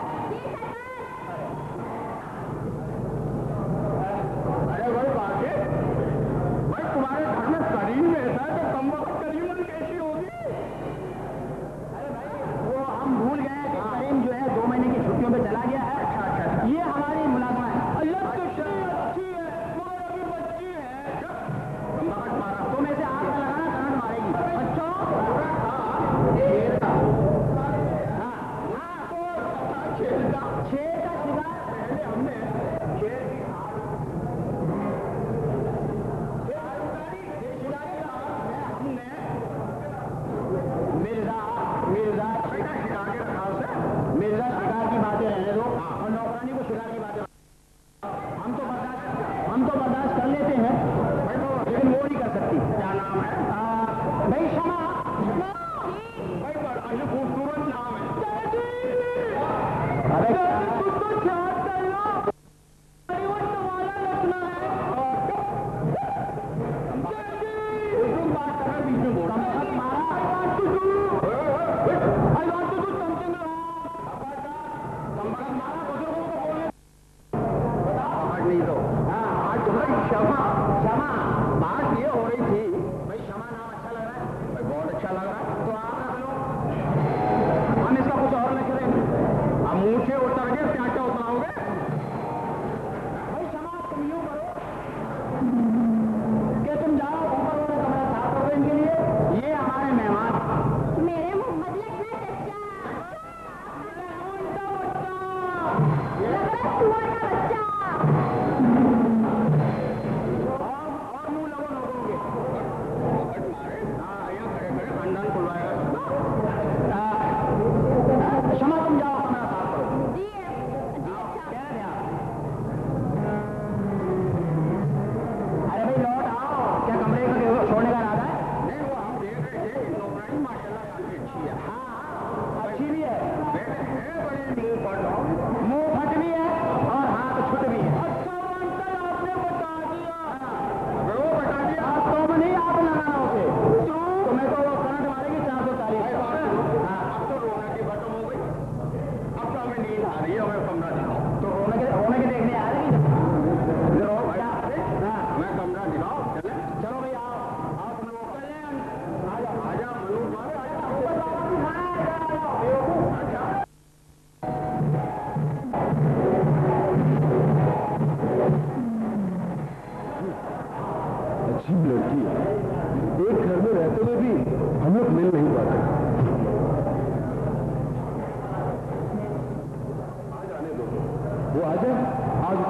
अरे भाई आशिक, भाई तुम्हारे घर में करीम ऐसा है तो कमबख्त करीमन कैसी होगी? अरे भाई वो हम भूल गए कि करीम जो है दो महीने की छुट्टियों पे चला गया है। अच्छा अच्छा अच्छा। ये हमारी मुलाजमा है। अल्लाह कितनी अच्छी है, मगर अभी बच्ची है। कमबख्त मारा तुम ऐसे आग में लगाना, करंट मारेगी। अच्छा शेर का हाँ हाँ, तो शेर का शेर का शिकार पहले हमने शेर की हमने मिर्जा मिर्जा बेटा शिकार के रखा उसे। मिर्जा शिकार की बातें रहने दो और नौकरानी को शिकार की बातें। हम तो बर्दाश्त हम तो बर्दाश्त कर लेते हैं भाई वो लेकिन वो नहीं कर सकती। क्या नाम है? आ, भाई क्षमा। भाई बड़ा ही खूबसूरत नाम है। अरे तुम तो चार कर लो, तुम्हारा रखना है। तुम बात कर रहे बीच में बोल रहे कमबख्त मारा। I want to do something wrong. कमबख्त मारा, बुजुर्गों को बोलने आज नहीं तो। हाँ, आज तुम्हारी क्षमा क्षमा बात ये हो रही थी। भाई क्षमा नाम अच्छा लग रहा है भाई बहुत अच्छा लग रहा है। तो आप रख लो, हम इसका कुछ और लिख लेंगे। अब मुंह से उतर के क्या क्या उतराओगे? भाई क्षमा तुम यूं करो कि तुम जाओ ऊपर वाला कमरा साफ करो इनके लिए। ये हमारे मेहमान। मेरे मोहम्मद लगना चचा। उनका बच्चा लग रहा है सुअर का बच्चा। और और मुंह लगो लोगों के। कमबख्त मारे। हाँ, यहाँ खड़े खड़े खानदान खुलवाएगा। आ, क्षमा तुम जाओ कमरा साफ करो। जी जी वो आ जाए, आज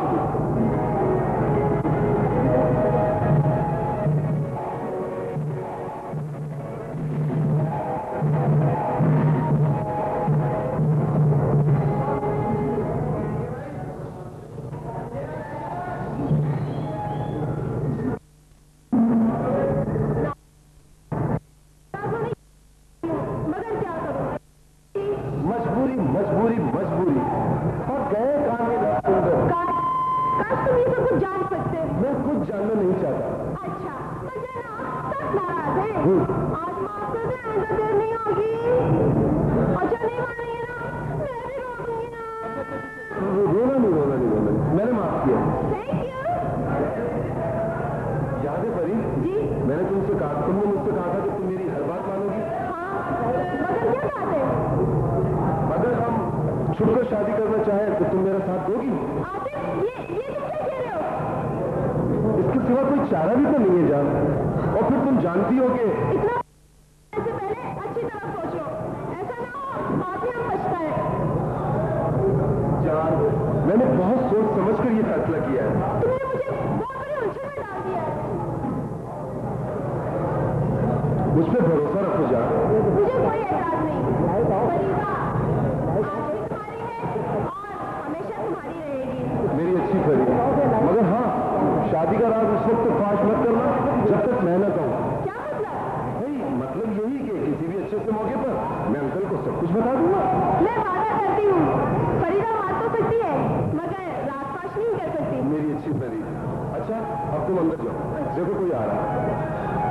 शादी करना चाहे तो तुम मेरा साथ दोगी? आसिफ, ये ये तुम क्या कह रहे हो? इसके सिवा कोई चारा भी तो नहीं है जान। और फिर तुम जानती हो कि इतना से पहले अच्छी तरह सोचो, ऐसा ना हो बाद में हम पछताएं। जान, मैंने बहुत सोच समझ कर ये फैसला किया है। तुमने मुझे बहुत बड़ी उलझन में डाल दिया है। मुझ पर भरोसा रखो जान। मुझे कोई एतराज नहीं। फरीदा आज भी तुम्हारी है और हमेशा तुम्हारी रहेगी। मेरी अच्छी फरीदा, मगर हाँ, शादी का राज उस वक्त फाश मत करना जब तक मैं ना कहूँ। क्या मतलब? भाई मतलब यही कि किसी भी अच्छे से मौके पर मैं अंकल को सब कुछ बता दूंगा। मैं वादा करती हूँ, फरीदा मान तो सकती है मगर रात फाश नहीं कर सकती। मेरी अच्छी फरीदा। अच्छा, अब तुम अंदर जाओ, देखो कोई आ रहा है।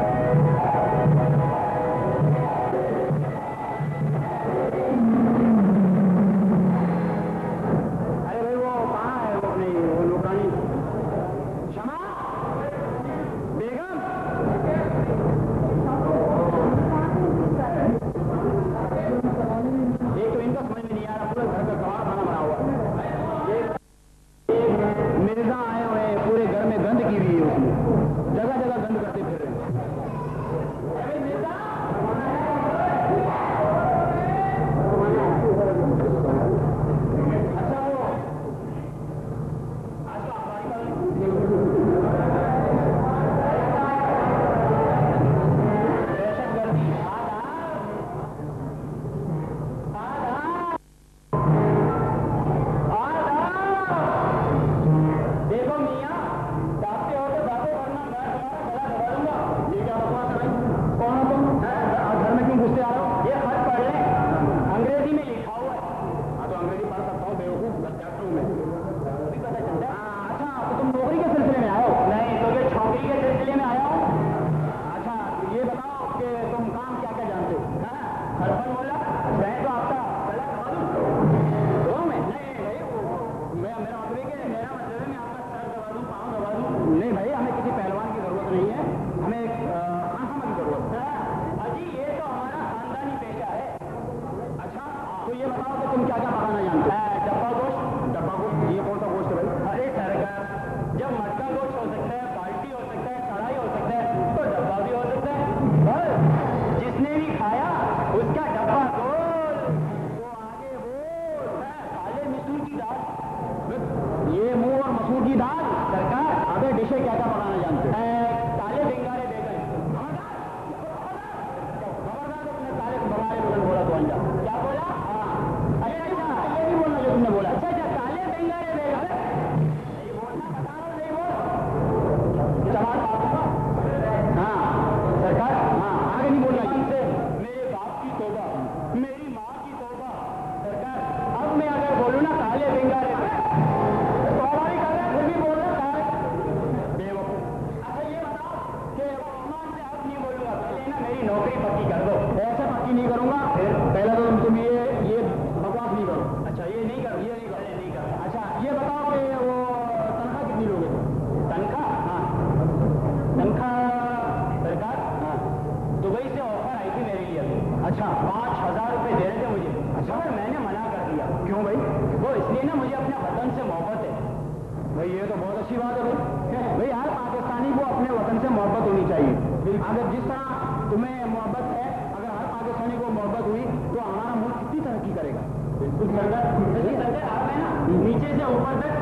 अगर जिस तरह तुम्हें मोहब्बत है, अगर हर पाकिस्तानी को मोहब्बत हुई तो हमारा मुल्क कितनी तरक्की करेगा। बिल्कुल सरकार, आप है ना नीचे से ऊपर तक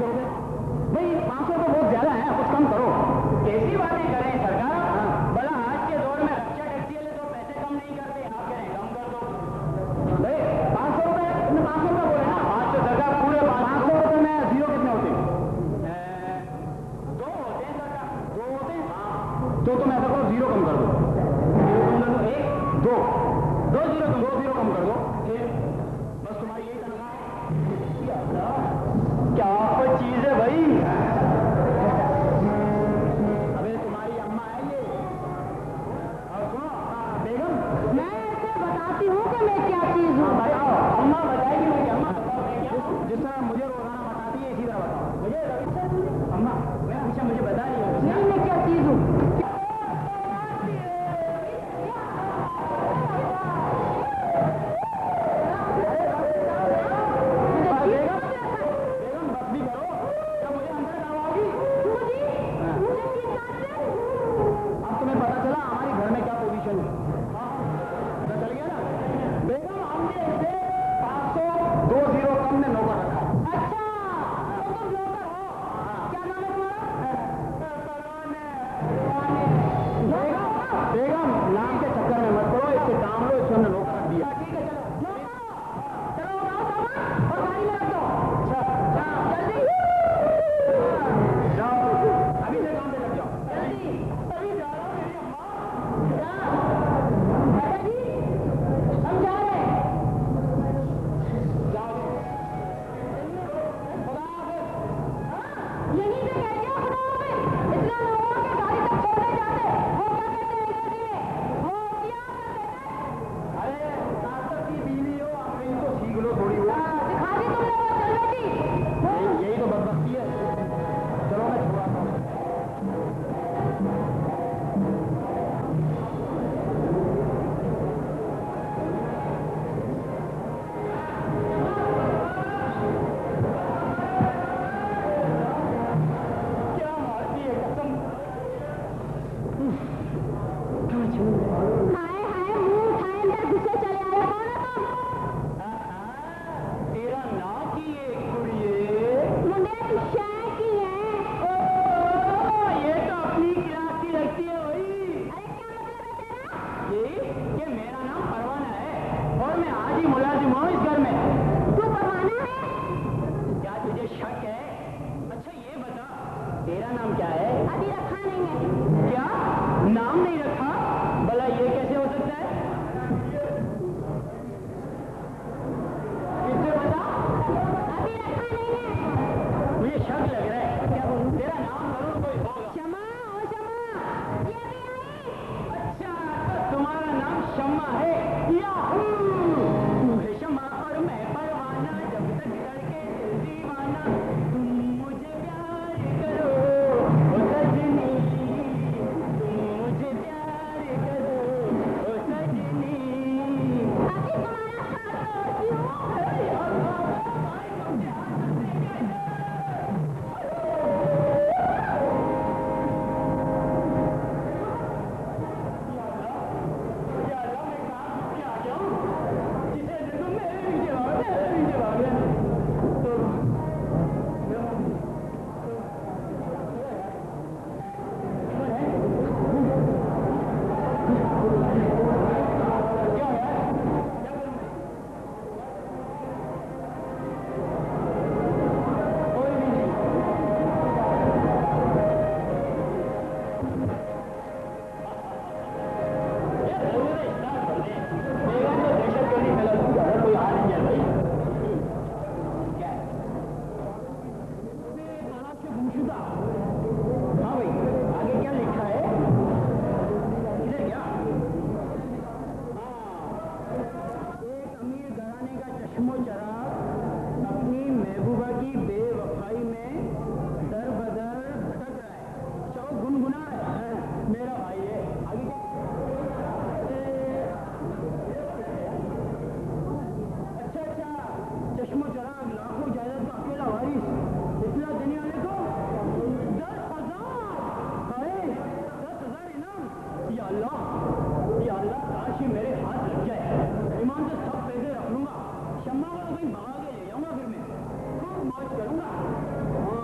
सौ रुपए भाई, पाँच सौ तो बहुत ज्यादा है, कुछ कम करो। कैसी बातें करें सरकार? भला आज के दौर में रक्षा टैक्सी वाले तो पैसे कम नहीं करते, आप कह रहे हैं कम कर दो। भाई पाँच सौ रुपए, तुमने पाँच सौ रुपए बोले ना? पाँच सौ सरकार पूरे पाँच सौ रुपए में जीरो कितने होते हैं? दो होते हैं सरकार। दो होते हैं। तो तुम ऐसा करो, जीरो कम कर दो। एक दो दो जीरो कम दो जीरो कम कर दो, बस तुम्हारी यही तनख्वाह है। क्या कोई चीज है भाई? अबे तुम्हारी अम्मा है ये। और सुनो बेगम, मैं ऐसे बताती हूँ कि मैं क्या चीज हूँ। भाई आओ, अम्मा बताएगी मुझे। अम्मा बताओ मैं क्या हूँ? जिस तरह मुझे रोजाना बताती है इसी तरह बताओ। मुझे अम्मा मैं हमेशा मुझे बता रही हूँ। नहीं, मैं क्या चीज हूँ? बेगम बस भी करो, क्या मुझे अंदर करवाओगी? मुझे मुझे किस बात से? अब तुम्हें पता चला हमारी घर में क्या पोजीशन है? पता चल गया ना? बेगम हमने इसे पाँच सौ दो जीरो कम में नौकर रखा है। अच्छा, तो तुम नौकर हो? क्या नाम है तुम्हारा? बेगम बेगम नाम के चक्कर में मत पड़ो, इससे काम लो, इससे हमने नौकर रख दिया। ठीक है, चलो नौकर हो। चलो उठाओ सामान और गाड़ी में रख दो। जल्दी जाओ अभी से काम पे लग जाओ। जल्दी अभी जा रहा हूँ मेरी अम्मा। जा। चाचा जी, हम जा रहे हैं। जाओ खुदा हाफिज़। यहीं से कह दिया खुदा हाफिज़। इतना ना हुआ कि गाड़ी तक छोड़ने जाते। वो क्या कहते हैं अंग्रेजी में? वो क्या कहते हैं? अरे नाटक की बीवी हो, अंग्रेजी तो सीख लो थोड़ी वो। सिखा दी तुमने वो चल बेटी। यही यही तो बदबख्ती है। चलो मैं छुड़ाता हूँ। क्या मारती है कसम। हाय हाय, मुंह उठाए अंदर घुसे चले आए। कौन है तुम? तेरा नाम की ये कुड़िए। मुंडे तू शय की है। ओ, ये तो अपनी क्लास की लगती है भाई। अरे क्या मतलब है तेरा? ये कि मेरा नाम परवाना है और मैं आज ही मुलाजिम हूँ इस घर में। तू परवाना है? क्या तुझे शक है? अच्छा ये बता तेरा नाम क्या है? अभी रखा नहीं है। क्या नाम नहीं रखा? भला ये कैसे हो सकता है? किससे बता? अभी रखा नहीं है। मुझे शक लग रहा है। क्या बोलूं? तेरा नाम जरूर कोई होगा। क्षमा ओ क्षमा, ये भी आई। अच्छा तो तुम्हारा नाम शम्मा है। याहू! तू है शम्मा और मैं परवाना, जब तक धड़के दिल दीवाना। तुम मुझे प्यार करो ओ सजनी, तुम मुझे प्यार करो ओ सजनी। अभी तुम्हारा साथ तोड़ती हूँ। या अल्लाह मैं कहाँ घुस के आ गया हूँ? जिसे देखो मेरे पीछे भाग मेरे पीछे भाग रहे हैं। तो क्या है? क्या करूं? कोई भी नहीं। ये जरूर है, स्टार्ट कर दे। बेगम तो दहशतगर्दी फैला दूंगी, अगर कोई आ नहीं जाए भाई। क्या है? तालाब से गुमशुदा। हाँ भाई, आगे क्या लिखा है? इधर क्या? हाँ, एक अमीर घराने का चश्मो चराग अपनी महबूबा की बेवफाई में दर बदर भटक रहा है। अच्छा वो गुनगुना रहा है, मेरा भाई है। आगे क्या? अच्छा अच्छा, चश्मो चराग लाखों जायदाद का अकेला वारिस, इतना देने वाले को दस हजार। अरे दस हजार इनाम। या अल्लाह, या अल्लाह, काश ही मेरे हाथ लग जाए। ईमान से सब पैसे रख लूंगा। शम्मा को कहीं भगा के ले जाऊंगा, फिर मैं खूब मौज करूंगा। हाँ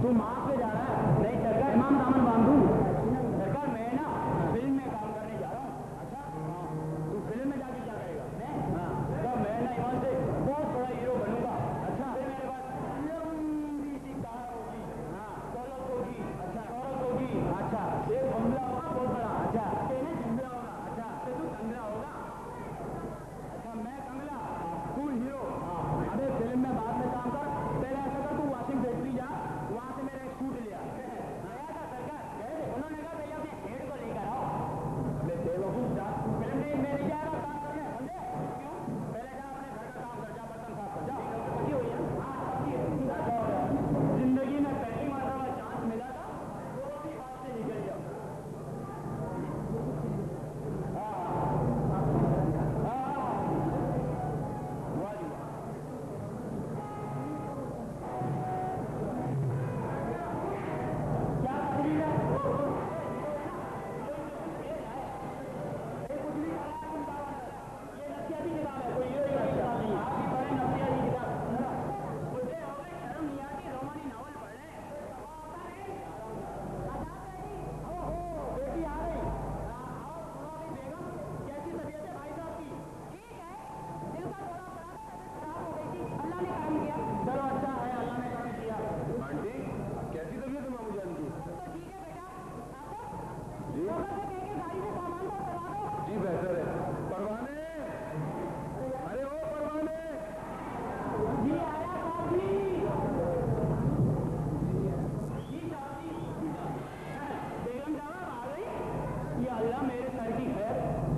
तू माफ पे जा रहा है? नहीं सरकार, इमाम दामन बांधू। सरकार मैं ना फिल्म में काम करने जा रहा हूँ। अच्छा हाँ, तू फिल्म में जाके क्या करेगा? मैं हाँ तो मैं ना इमाम से बहुत बड़ा हीरो बनूंगा। अच्छा फिर मेरे पास लंबी सी कार होगी, हाँ दौलत होगी, अच्छा शौहरत होगी, अच्छा एक बंगला होगा बहुत बड़ा, अच्छा तेरे जिंदा होगा, अच्छा फिर तू कंगला होगा। अच्छा मैं कंगला, तू हीरो। हाँ अबे फिल्म में बाद में काम कर, पहले ऐसा कर तू वॉशिंग फैक्ट्री जा, वहां से मेरा एक सूट लिया। आया था सरकार, गए उन्होंने कहा भैया अपने हेड को लेकर आओ। अबे बेवकूफ जा, फिल्म में मैं नहीं जा रहा काम करने, समझे? क्यों? पहले जा अपने घर का काम कर, जा बर्तन साफ कर, जा पकी हुई है। हाँ पकी है। जिंदगी में पहली मरतबा चांस मिला था, वो भी हाथ से निकल गया। हाँ हाँ वाह जी वाह। क्या तकलीफ है? ये कुछ भी कर रहा है तुम बाबा, ये नफसियाती किताब है, कोई हीरो की किताब नहीं है। आप भी पढ़े नफसियाती किताब, मुझे हो गई शर्म नहीं आती, रोमानी नावल पढ़ रहे हैं। ओहो बेटी आ गई। हाँ, आओ सुनो अभी बेगम, कैसी तबीयत है भाई साहब की? ठीक है, दिल का थोड़ा बड़ा तबीयत खराब हो गई थी, अल्लाह ने करम किया। चलो अच्छा है, अल्लाह ने काम किया। आंटी कैसी तबीयत है मामू जान की? तो ठीक है बेटा, आसफ जी नौकर से कह के गाड़ी से सामान को करवा दो। जी बेहतर है। परवाने, अरे ओ परवाने। जी आया साहब जी। जी साहब जी। बेगम साहब आ गई? ये अल्लाह मेरे सर की खैर।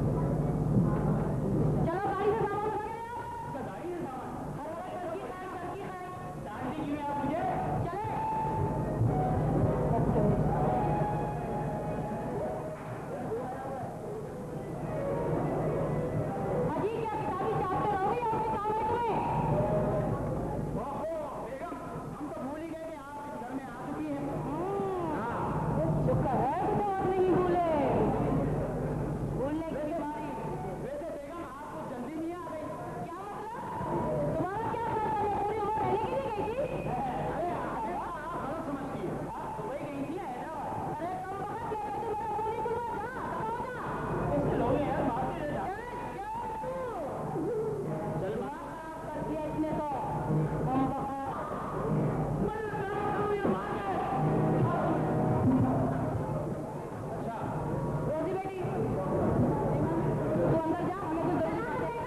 चलो गाड़ी से सामान उठा के ले आओ। अच्छा गाड़ी में सामान, हर वक्त करकी खैर करकी खैर। डांटी क्यों आप मुझे? चले अजी क्या किताबी चाहते रहोगे या कोई काम है तुम्हें? ओहो बेगम, हम तो भूल ही गए कि आप इस घर में आ चुकी हैं। हाँ शुक्र है कि आप नहीं भूले, भूलने की बीमारी। वैसे बेगम आप कुछ जल्दी नहीं आ गई? क्या मतलब? तुम्हारा क्या ख्याल था मैं पूरी उम्र रहने के लिए गई थी? अरे आप गलत समझती है, आप दुबई गई थी या हैदराबाद? अरे कम वक्त लेकर तुम मेरा मुंह नहीं खुलवा, जा बताओ जा। कैसे लोग हैं यार, बात नहीं रहता। चल बात कर दिया इसने तो कम वक्त। अच्छा रोजी बेटी तू अंदर जा, हमें कुछ जरूरी बात है।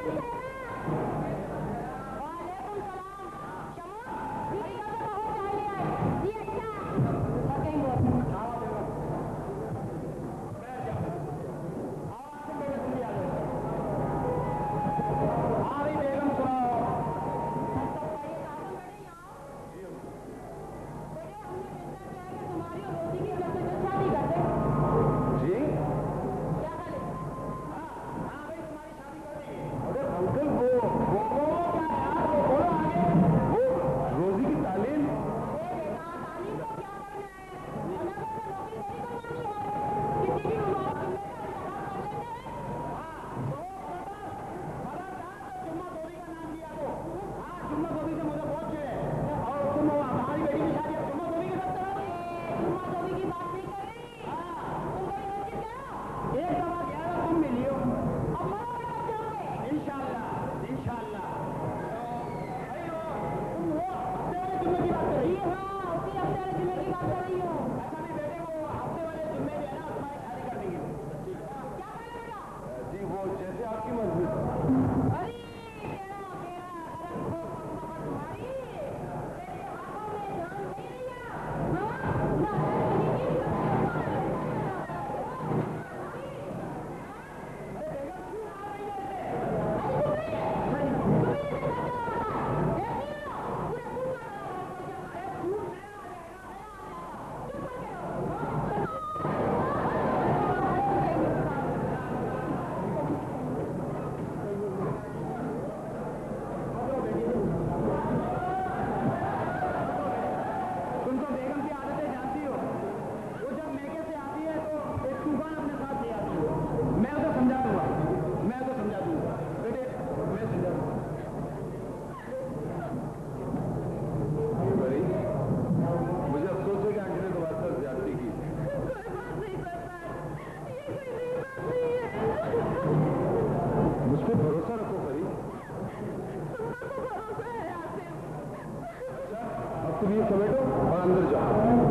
वालेकुम सलाम। शमून दीदी का तो कहो चाय ले आए। जी अच्छा लगे वो। आओ बेगम, बैठ जाओ। आओ आपसे बेटे तुम भी आ जाओ। हाँ भाई बेगम सुनाओ। तो ये कागज बैठे यहाँ। बेटे हमने फैसला किया है कि तुम्हारी और रोजी की जल्द से जल्द शादी कर दे। जी क्या ख्याल है? हाँ हाँ भाई तुम्हारी शादी कर देंगे। अरे अंकल वो वो वो क्या यार, वो बोलो आगे। वो रोजी की तालीम। ए बेटा तालीम को क्या करना है? हमें तो नौकरी थोड़ी करवानी है, किसी भी मुबारक जुम्मे का इंतजाम कर लेते हैं। हाँ तो खबरदार तो जुम्मा गोभी का नाम लिया तो। हाँ जुम्मा गोभी से मुझे बहुत चिढ़ है। और तुम हमारी बेटी की शादी अब जुम्मा गोभी के साथ करोगे? जुम्मा गोभी की बात नहीं कर रही। तुम कभी मस्जिद गए हो? एक दफा गया था, तुम मिलियो। अब मरोगे कब जाओगे? इंशाल्लाह इंशाल्लाह। भाई वो तुम वो हफ्ते वाले जुम्मे की बात कर रही जी हो? हाँ, उसी हफ्ते वाले जुम्मे की बात कर रही हूँ। अच्छा भी बेटे वो हफ्ते वाले जुम्मे जो है ना तुम्हारी शादी कर देंगे। क्या करे बेटा? जी वो जैसे आपकी मर्जी। अरे तेरा तेरा अगर वो बाबा तुम्हारी तेरे हाथों में जान नहीं लिया। हाँ ना तस्वीर समेटो और अंदर जाओ।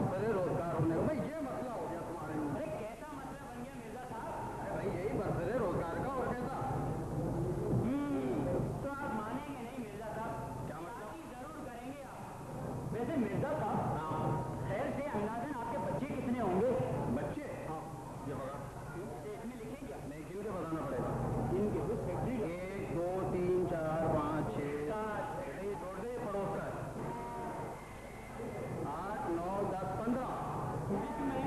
बरसरे रोजगार होने का। भाई ये मसला हो गया तुम्हारे में। अरे कैसा मसला बन गया मिर्जा साहब? अरे भाई यही बरसरे रोजगार का, और कैसा? तो आप मानेंगे नहीं मिर्जा साहब, क्या मतलब? शादी जरूर करेंगे आप। वैसे मिर्जा साहब, खैर से अंदाजन आपके बच्चे कितने होंगे? बच्चे? हाँ ये बता। इसमें लिखे क्या? नहीं, गिन के बताना पड़ेगा। इनके कुछ फैक्ट्री एक दो तीन चार पाँच छः सात बेटे ये जोड़ दे, ये पड़ोस का है। आठ नौ दस पंद्रह। बीच में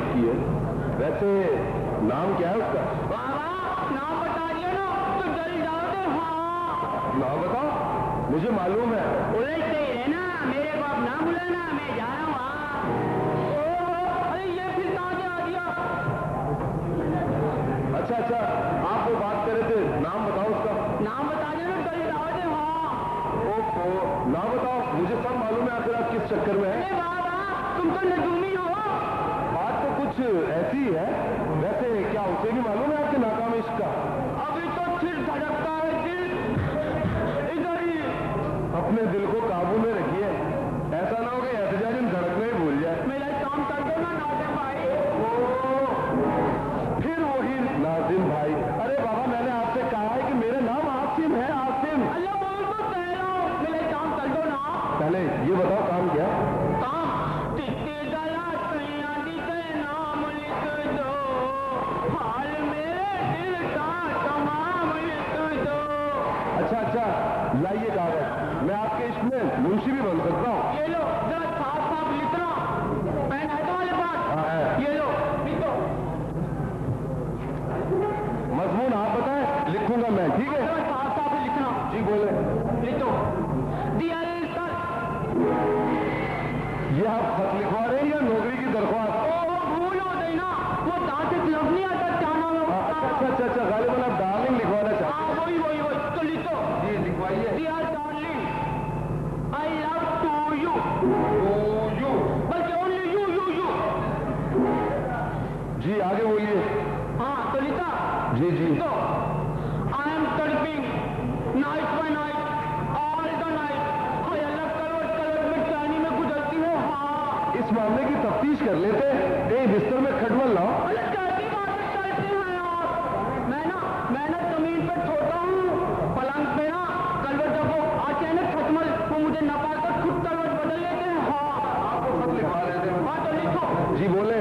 की है। वैसे नाम क्या है उसका? बाबा नाम बता दिया ना तो जल जाओगे। हाँ नाम बताओ, मुझे मालूम है। उलझते ही रहना, मेरे को अब ना बुलाना, मैं जा रहा हूँ। हाँ अरे ये फिर कहाँ से आ गया? अच्छा अच्छा, आप वो बात कर रहे थे, नाम बताओ उसका। नाम बता देना, जल जाओगे। हाँ ओहो, नाम बताओ, मुझे सब मालूम है आखिर आप किस चक्कर में है। अरे बाबा तुम तो नजूमी हो। बात तो कुछ ऐसी है। वैसे क्या उसे भी मालूम है आपके नाकाम इश्क का? अभी तो सिर धड़कता है, दिल इधर ही। अपने दिल को काबू में रखिए, ऐसा ना हो कि एहतजाजन धड़कने ही भूल जाए। मेरा काम कर दो ना नाजिम भाई। फिर वही नाजिम भाई। अरे बाबा, मैंने आपसे कहा है कि मेरा नाम आसिम है, आसिम। अल्लाह बोल तो कह रहा हूँ, मेरा काम कर दो ना। पहले ये बताओ काम क्या? काम तित्ते गला कहिया दी के नाम लिख दो, हाल मेरे दिल का तमाम लिख दो। अच्छा अच्छा, लाइए कागज, मैं आपके इश्क में मुंशी भी बन सकता हूँ। ये लो जरा साफ साफ लिखना। पेन है तुम्हारे पास? हाँ है। ये लो लिखो। मजमून आप बताएं, लिखूंगा मैं, ठीक है? जरा साफ साफ लिखना। जी बोले। लिखो दिया सर। ये आप खत लिखवा रहे हैं या नौकरी की दरख्वास्त? ओ भूल हो गई ना, वो दांत से लफ्ज नहीं आता, क्या नाम है हाँ, उसका? अच्छा अच्छा अच्छा, गालिबन आप डार्लिंग लिखवाना चाहते हाँ वही वही वही, तो लिखो। हैं। जी लिखवाइए। Dear darling, I love to you. You. बल्कि ओनली यू यू यू। जी आगे बोलिए। हाँ तो लिखा। जी जी। तो आई एम तड़पिंग night by night all the night. हाय अल्लाह, करवट करवट में चानी में गुजरती हो। हाँ इस मामले की तफ्तीश कर लेते हैं। कहीं बिस्तर में खटमल लाओ। अरे कैसी बातें करते हैं आप? मैं ना मैं ना जमीन पर सोता हूँ, पलंग पे ना करवट जब वो आते हैं ना खटमल, वो मुझे न पाकर खुद करवट बदल लेते हैं। हाँ आपको खत लिखवा रहे थे। हाँ तो लिखो। जी बोले।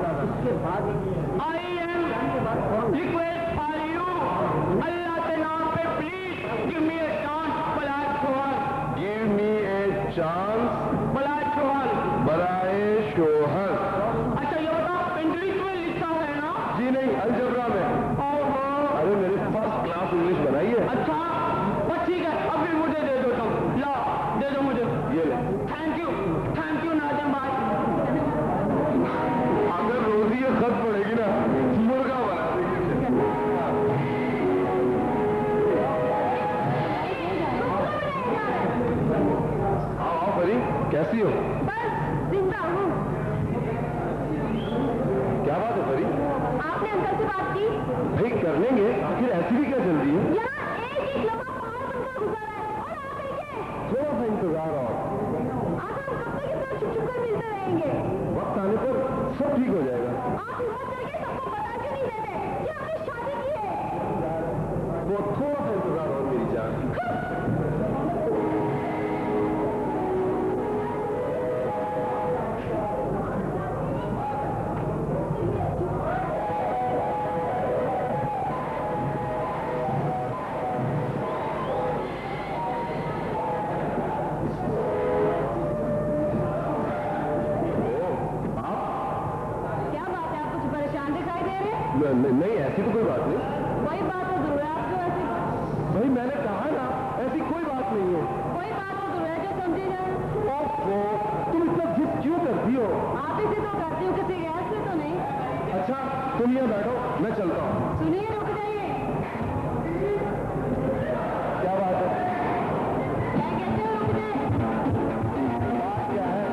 I am request for you, अल्लाह के नाम पे please give me a chance बलाट शोहर। गिव मी ए चांस बलाट शोहर। बराए शोहर। अच्छा ये बताओ इंग्लिश में लिखा है ना? जी नहीं, अलजबरा में। ओहो अरे मेरी फर्स्ट क्लास इंग्लिश बनाइए। अच्छा बस ठीक है, अब भी मुझे दे दो तुम। ला दे दो मुझे। ये ले। Thank you thank you Nazim भाई। अगर रोजी ये खत पड़ेगी ना, मुर्गा बना देंगे। आओ आओ परी, कैसी हो? बस जिंदा हूँ। क्या बात है परी? आपने अंकल से बात की? भाई कर लेंगे, आखिर ऐसी भी क्या चल रही है? यहाँ एक एक लम्हा पहाड़ बनकर गुजर रहा है और आप देखें। थोड़ा सा इंतजार और, आखिर हम कब तक इस तरह छुप छुप कर मिलते रहेंगे? वक्त आने पर सब ठीक हो जाएगा। आप हिम्मत करके सबको बता क्यों नहीं देते कि आपने शादी की है? वो थोड़ा सा इंतजार और मेरी जान। क्या बात है, आप कुछ परेशान दिखाई दे रहे हैं? न- न- नहीं ऐसी तो कोई बात नहीं। वही बात तो जरूर है, आप जो ऐसी भाई मैंने कहा ना, ऐसी कोई बात नहीं है। कोई बात तो जरूर है जो समझी जाए। ओफो, तुम इतना जिद क्यों करती हो? आप इसे तो करती हूँ, किसी गैस से तो नहीं। अच्छा तुम यहाँ बैठो, मैं चलता हूँ। सुनिए, रुक जाइए। क्या बात है? क्या कहते हो रुक जाए? बात क्या है?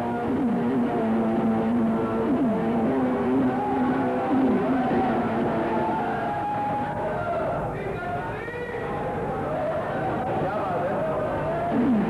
क्या बात है?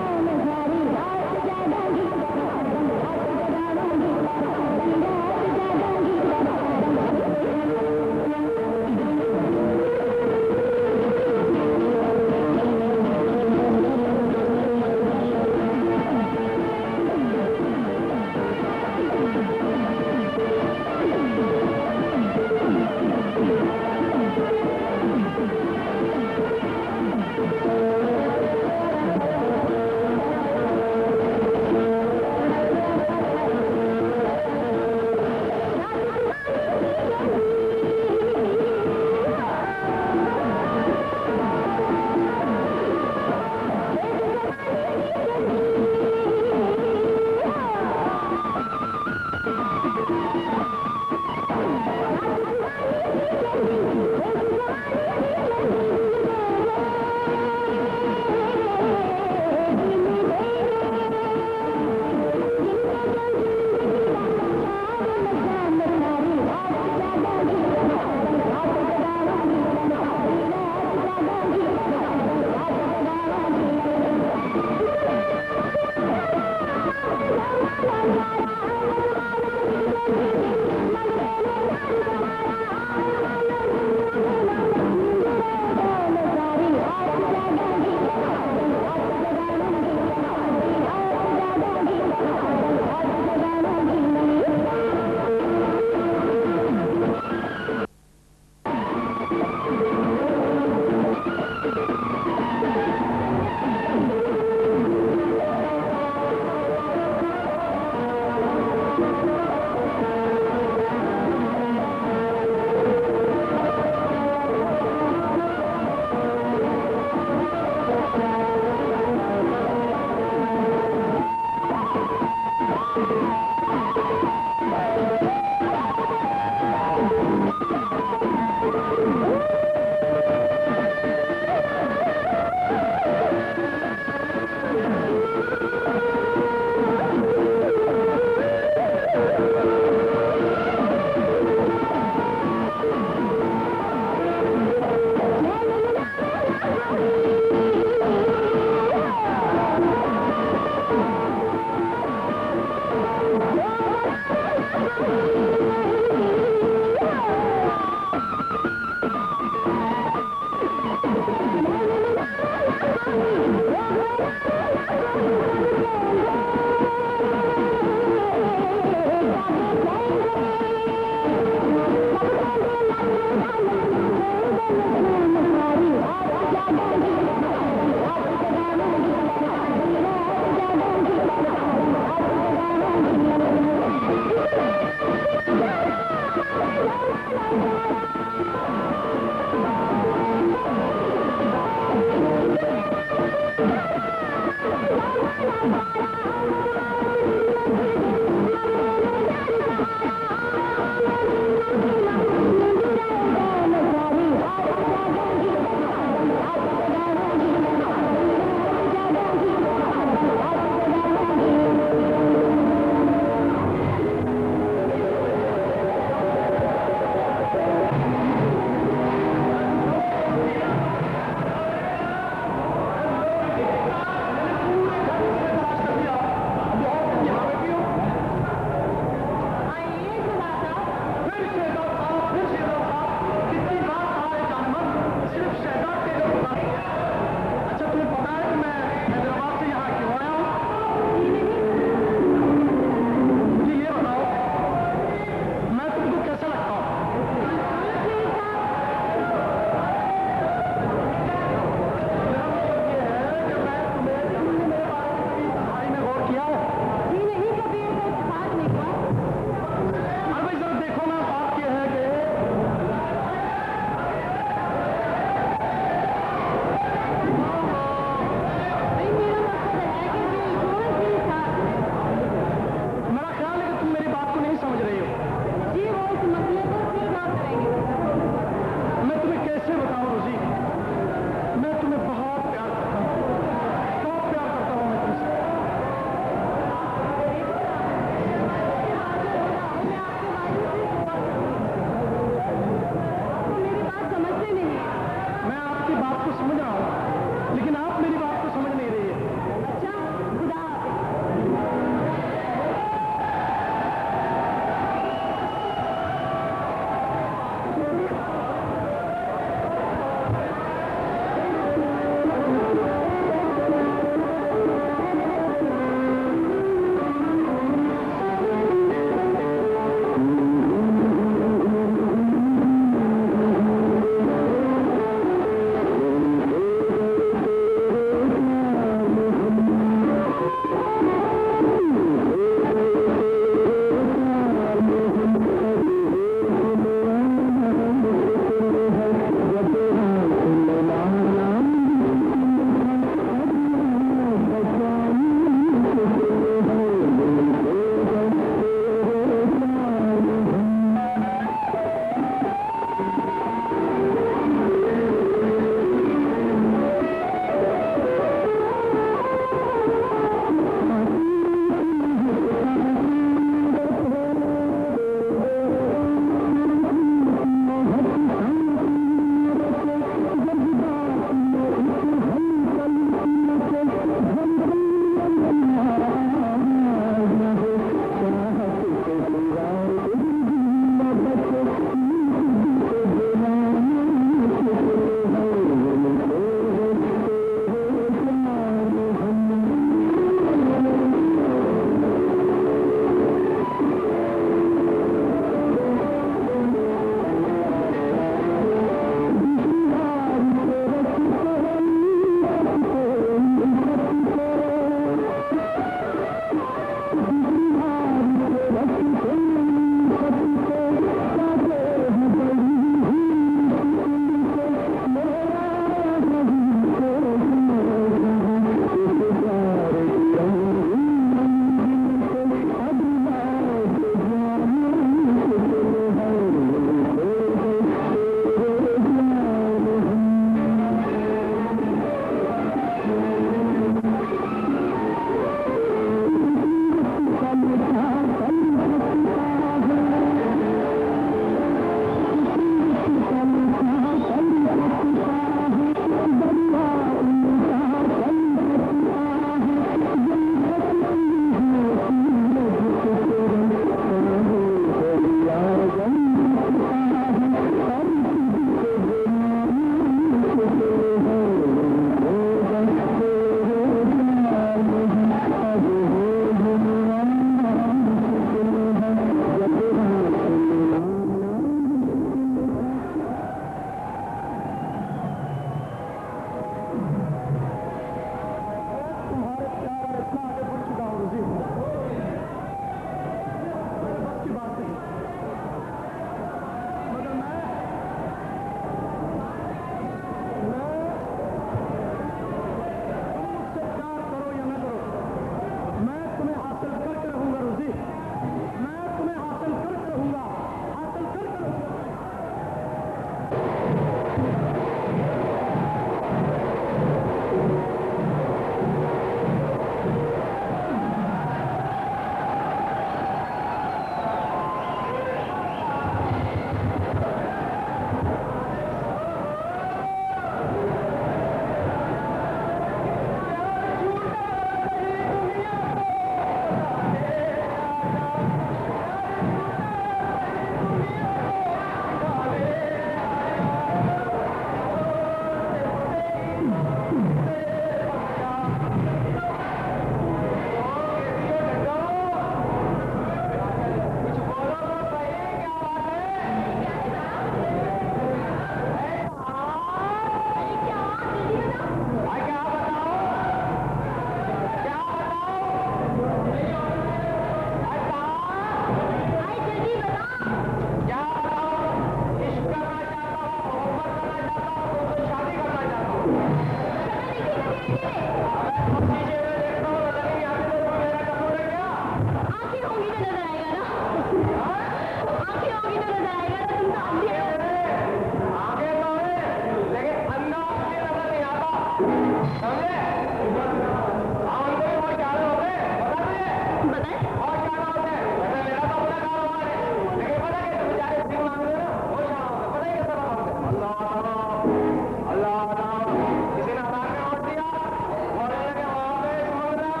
आंखें होंगी तो नजर आएगा ना, आंखें होंगी तो नजर आएगा ना, तुम तो अंधे हो। आगे तो है, लेकिन अंधा मुझे नजर नहीं आता, समझे? हाँ, उनको भी बहुत ख्याल होते हैं, पता तुझे? बताएं? बहुत ख्याल होते हैं। वैसे मेरा तो अपना कारोबार है, लेकिन पता कैसे बेचारे भीख मांगते हैं ना, बहुत ख्याल होते हैं। पता ही कैसे मांगते हैं? अल्लाह अल्लाह अल्लाह, किसी ने हजार में नोट दिया, बोलने लगे वहाँ पे समझ रहा,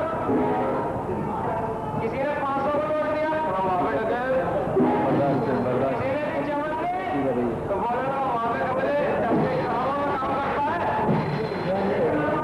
किसी ने पाँच सौ का नोट दिया, वहाँ पे लगे, किसी ने भी चमन दी, तो बोले ना वहाँ पे कपड़े डब्बे खाओ, काम करता है, समझे?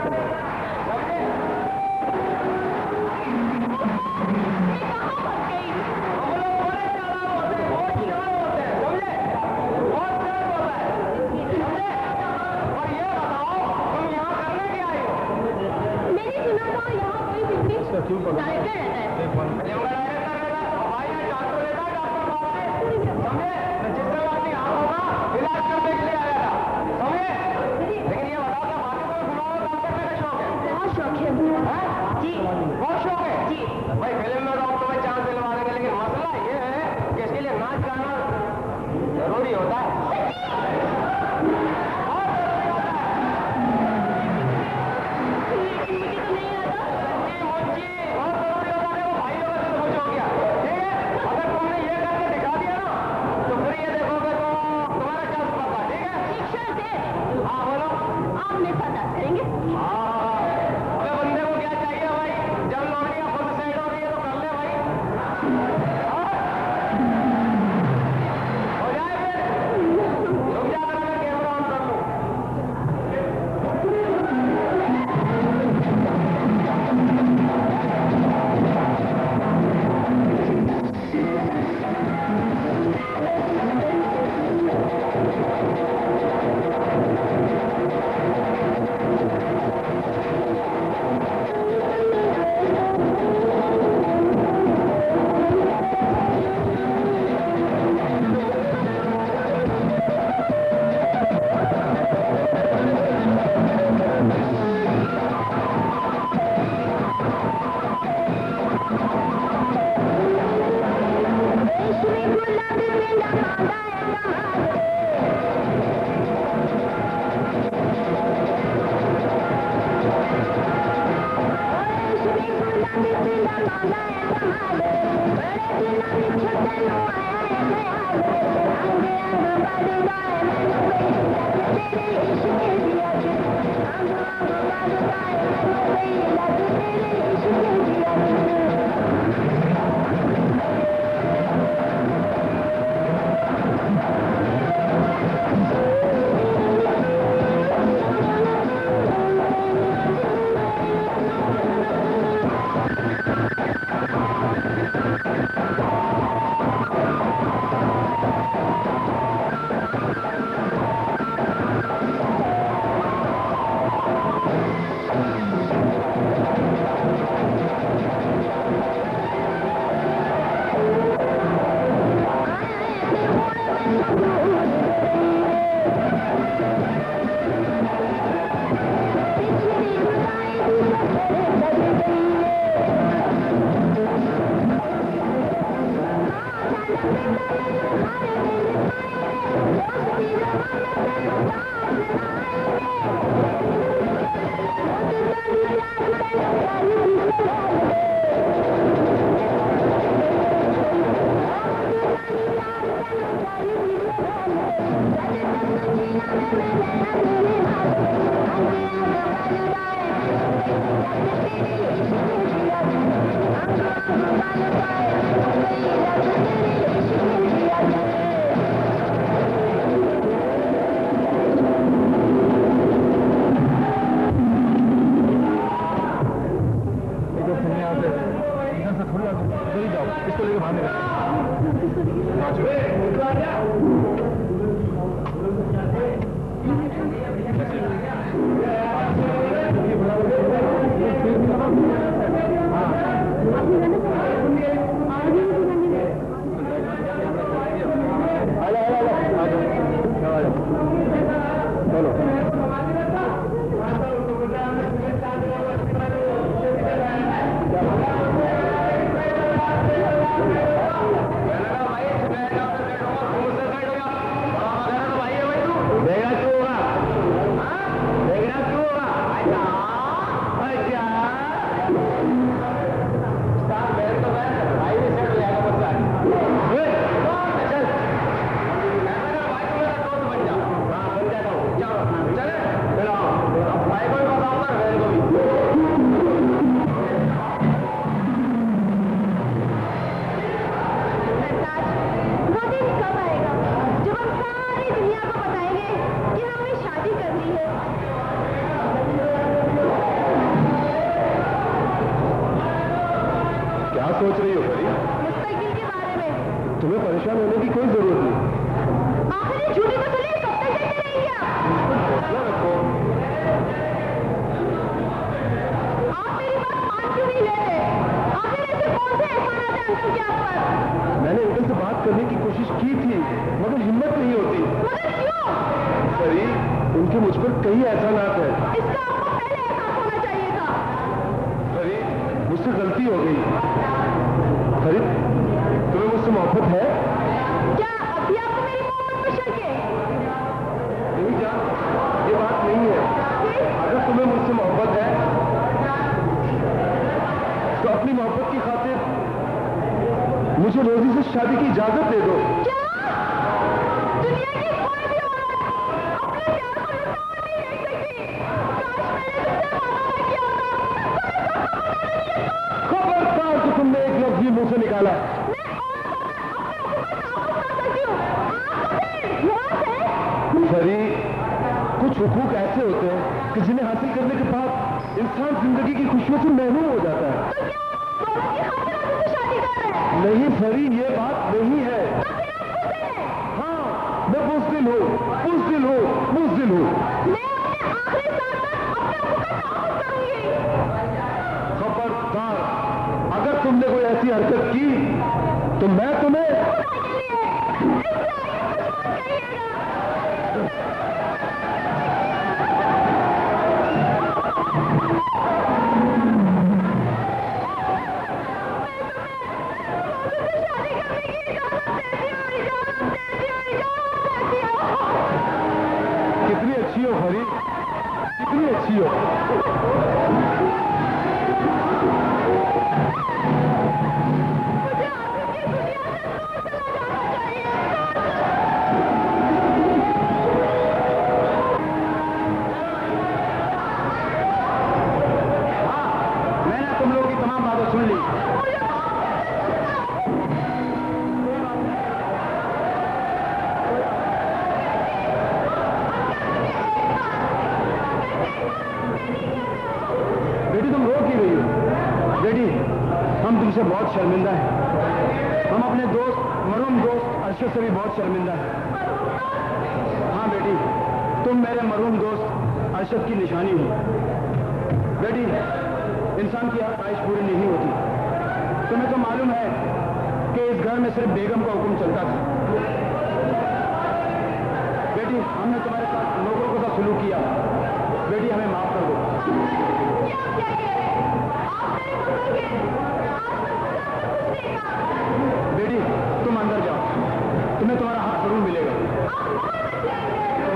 कहाँ फंस गई? हम लोग बड़े चालाक होते हैं, बहुत चालाक होते हैं, समझे? बहुत तेज होता है, समझे? और ये बताओ, तुम यहाँ करने क्या आई हो? मैंने सुना था यहाँ कोई पिकनिक डायरेक्टर रहता है। फिल्म का डायरेक्टर रहता है, और भाई यहाँ डॉक्टर रहता है, डॉक्टर बात है, समझे? तो जिससे अपनी आंखों का इलाज करने के लिए आया था, समझे? लेकिन ये बताओ क्या बाकी कोई फिल्मों में काम करने का शौक है? बहुत शौक है। हैं? जी बहुत शौक है? जी। भाई फिल्म में तो आप तुम्हें चांस दिलवा देंगे, लेकिन मसला ये है कि इसके लिए नाच गाना जरूरी होता है, बहुत जरूरी होता है। लेकिन मुझे तो नहीं आता। सच्ची मुच्ची बहुत जरूरी होता है, वो भाइयों का दिल खुश हो गया, ठीक है? अगर तुमने ये करके दिखा दिया ना, तो फिर ये देखोगे तो तुम्हारा चांस पक्का, ठीक है? एक शर्त है, हाँ बोलो। आप मेरे साथ डांस करेंगे? हाँ, अबे बंदे को क्या चाहिए भाई, जब नौकरियां खुद सेट हो रही है तो कर ले भाई, हाँ? हो जाए फिर, रुक जा जरा, मैं कैमरा ऑन कर लूं। रेशमी गुलाबी पिंडा मांगा है कमाल। रेशमी गुलाबी पिंडा मांगा है कमाल। बड़े दिना विच तैनू आया है ख्याल। अंग अंग बददा है मैनू पई लग तेरे इश्क दी अख। अंग अंग बददा है मैनू पई लग तेरे इश्क दी अख। तुम्हें परेशान होने की कोई जरूरत नहीं। आखिर ये झूठी तसल्ली कब तक देते रहेंगे आप? रखो। आप मेरी बात मान क्यों नहीं लेते? आखिर ऐसे कौन से एहसानात हैं अंकल के आप पर? मैंने अंकल से बात करने की कोशिश की थी मगर हिम्मत नहीं होती। मगर क्यों? सरी, उनके मुझ पर कई एहसानात हैं। इसका आपको पहले एहसास होना चाहिए था। सरी, मुझसे गलती हो गई। सरी, तुम्हें मुझसे मोहब्बत है? क्या अभी आपको मेरी मोहब्बत पर शक है? नहीं जान, ये बात नहीं है। अगर तुम्हें मुझसे मोहब्बत है तो अपनी मोहब्बत की खातिर मुझे रोजी से शादी की इजाजत दे दो। क्या? दुनिया की कोई भी औरत अपने प्यार को लुटा और नहीं देख सकती। काश मैंने तुमसे वादा न किया होता। खबरदार कि तुमने एक लफ्ज भी मुंह से निकाला। मैं औरत होकर अपने अबू का तहफ़्फ़ुज़ कर सकती हूँ। आप मुझे यहाँ से सरी, कुछ हुकूक ऐसे होते हैं कि जिन्हें हासिल करने के बाद इंसान जिंदगी की खुशियों से महरूम हो जाता है। तो क्या दौलत की खातिर आप मुझसे शादी कर रहे हैं? नहीं सरी, ये बात नहीं है। तो फिर आप खुश हैं? हाँ, मैं बुज़दिल हूँ, बुज़दिल हूँ, बुज़दिल हूँ। मैं अपने आखिरी सांस तक अपने अबू का तहफ़्फ़ुज़ करूंगी। खबरदार, अगर तुमने कोई ऐसी हरकत की तो मैं तुम्हें खुदा के लिए इससे आगे कुछ मत कहिएगा। मुझसे शादी करने की इजाजत देती हूँ, इजाजत देती हूँ, इजाजत देती हूँ। कितनी अच्छी हो फरी, कितनी अच्छी हो। मुझे आखिर की दुनिया से दूर चला जाना चाहिए। मैंने तुम लोगों की तमाम बातें सुन ली। बेटी तुम रो क्यों रही हो? बेटी, हम तुमसे बहुत शर्मिंदा हैं। हम अपने दोस्त मरूम दोस्त अरशद से भी बहुत शर्मिंदा हैं। हाँ बेटी, तुम मेरे मरूम दोस्त अरशद की निशानी हो। बेटी, इंसान की हर ख्वाहिश पूरी नहीं होती। तुम्हें तो मालूम है कि इस घर में सिर्फ बेगम का हुक्म चलता था। बेटी, हमने तुम्हारे साथ नौकरों के साथ सुलूक किया। बेटी, हमें माफ कर दो। क्या आप क्या कह रहे हैं? आप मेरे बुजुर्ग हैं। आज तक मुझे आपने कुछ नहीं कहा। बेटी, तुम अंदर जाओ, तुम्हें तुम्हारा हाथ जरूर मिलेगा। आप बहुत अच्छे हैं।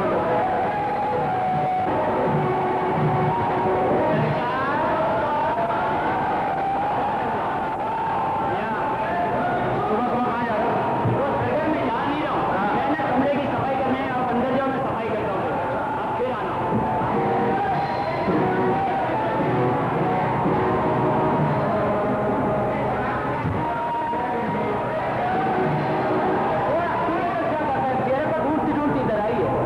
सुबह सुबह कहाँ जा रहे हो? वो सगर में जा नहीं रहा हूँ। मैंने कमरे की सफाई करनी है। आप अंदर जाओ, मैं सफाई करता हूँ। आप फिर आना। ढूंढती ढूंढती इधर आई है।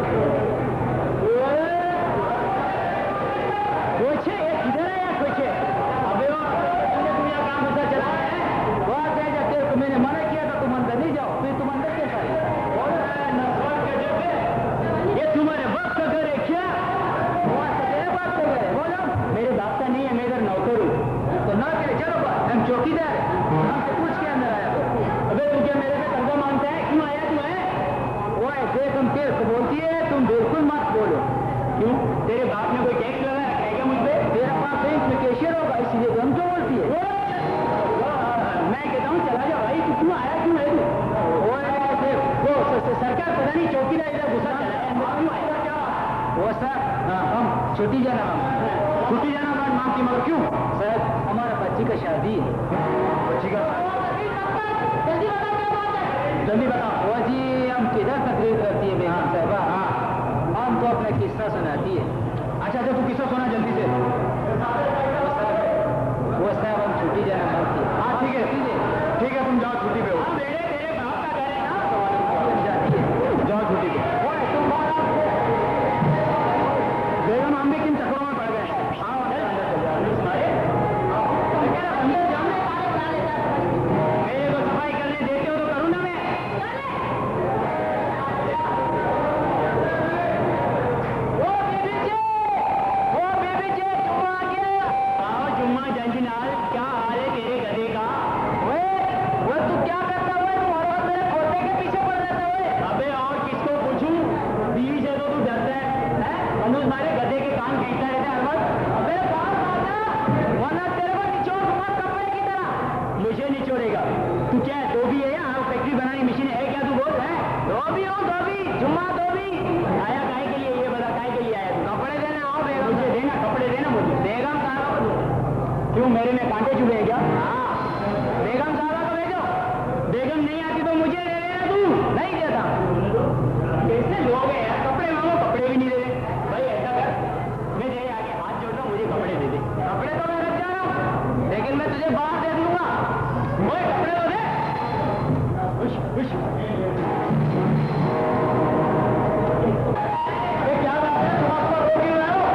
पूछे ये किधर है या पूछे? अबे वो तुमने दुनिया काम ऐसा चलाया है? वो आते हैं जब तेरे को मैंने मना किया था तुम अंदर नहीं जाओ, फिर तुम अंदर कैसे आई? बोल रहा है नस्वान के जगह ये तुम्हारे बाप का घर है क्या? वो तेरे बाप का घर है। बोलो मेरे बाप का नहीं है, मैं इधर नौकर हूँ। तो ना तेरे चलो बात, हम चौकीदार है। हमसे पूछ के अंदर आया तो अबे तू क्या मेरे से कर्जा मांगता है? क्यों आया तू है? वो ऐसे तुम तेरे को बोलती है, तुम बिल्कुल मत बोलो। क्यों? तेरे बाप ने कोई टैक्स लगाया है क्या मुझ पे? तेरा बाप बैंक में कैशियर होगा, इसीलिए तो हम क्यों बोलती है? मैं कहता हूँ चला जाओ भाई, तू क्यों आया? क्यों है तू? वो ऐसे वो स- स- सरकार पता नहीं चौकीदार इधर घुसा चला है, अंदर क्यों आया? वो सर हाँ, हम छुट्टी जाना छुट्टी जाना बात मांग की, मगर क्यों? सर हमारा बच्ची का शादी है। बच्ची का जल्दी बताओ क्या बात है? जल्दी बताओ। वो जी हम किधर तकरीर करती है बेगम साहबा? हाँ, हम तो अपना किस्सा सुनाती है। अच्छा अच्छा, तू किस्सा सुना जल्दी से। वो साहब हम छुट्टी जाना मांगती है। हाँ ठीक है ठीक है, तुम जाओ छुट्टी पे हो। मेरे तेरे बाप का घर है ना, तो जाती है। जाओ छुट्टी पे। वो है, तुम कौन हो? बेगम हम भी किन चक्करों में पड़ गए हैं। आओ अंदर अंदर चल जाओ। अरे आओ। मैं कह रहा अंदर जाओ, मैं पानी बना लेता हूं। मेरे को सफाई करने देते हो तो करूँ क्यों, मेरे में कांटे चुभे हैं क्या? हाँ, बेगम साहबा को भेजो। बेगम नहीं आती तो मुझे दे देना तू। नहीं देता। कैसे लोग हैं यार, कपड़े मांगो कपड़े भी नहीं दे रहे। भाई ऐसा कर, मैं तेरे आगे हाथ जोड़ रहा हूँ, मुझे कपड़े दे दे। कपड़े तो मैं रख जा रहा हूँ, लेकिन मैं तुझे बाहर दे दूंगा। ओए कपड़े तो दे। खुश खुश। क्या बात है, तुम आपको रोक क्यों रहे हो?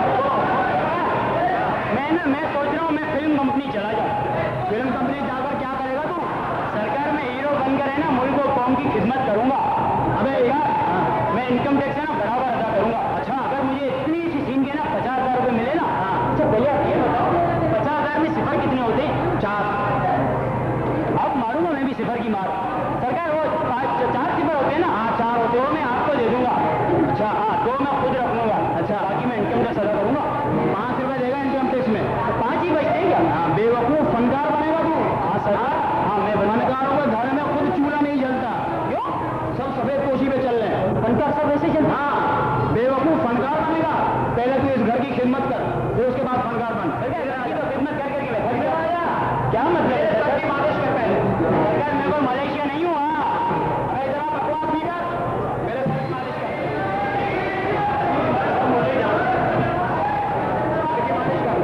मैं ना मैं सोच रहा हूँ मैं फिल्म कंपनी चला जाऊँ। फिल्म कंपनी जाकर क्या करेगा तू? सरकार में हीरो बनकर है ना मुल्क और कौम की खिदमत करूंगा। अबे यार, मैं इनकम टैक्स है ना बराबर अदा करूंगा। अच्छा, अगर मुझे इतनी सी सीन के ना पचास हजार रुपये मिले ना। अच्छा पहले आप ये बताओ, पचास हजार में सिफर कितने होते हैं? चार। अब मारूंगा मैं भी सिफर की मार। सरकार वो पाँच चार सिफर होते हैं ना? हाँ चार होते हो, मैं आपको दे दूंगा। अच्छा हाँ, दो मैं खुद रख लूंगा। अच्छा, बाकी मैं इनकम टैक्स अदा करूंगा। पाँच रुपये देगा इनकम टैक्स में, पाँच ही बचते हैं क्या? हाँ, बेवकूफ फनकार बनेगा तू। हाँ सर। हाँ, मैं फनकार हूँ, घर में खुद चूल्हा नहीं जलता। क्यों? सब सफेद पोशी पे चल रहे हैं, फनकार सब ऐसे चलते। हाँ, बेवकूफ फनकार बनेगा। पहले तू इस घर की खिदमत कर, फिर उसके बाद फनकार बन। तो खिदमत कर करके क्या मतलब है? सर की मालिश कर पहले। सरकार मैं कोई मलेशिया नहीं हूँ। हाँ, अरे जरा बकवास नहीं कर, मेरे सर की मालिश कर। मुझे जाना सर की मालिश कर।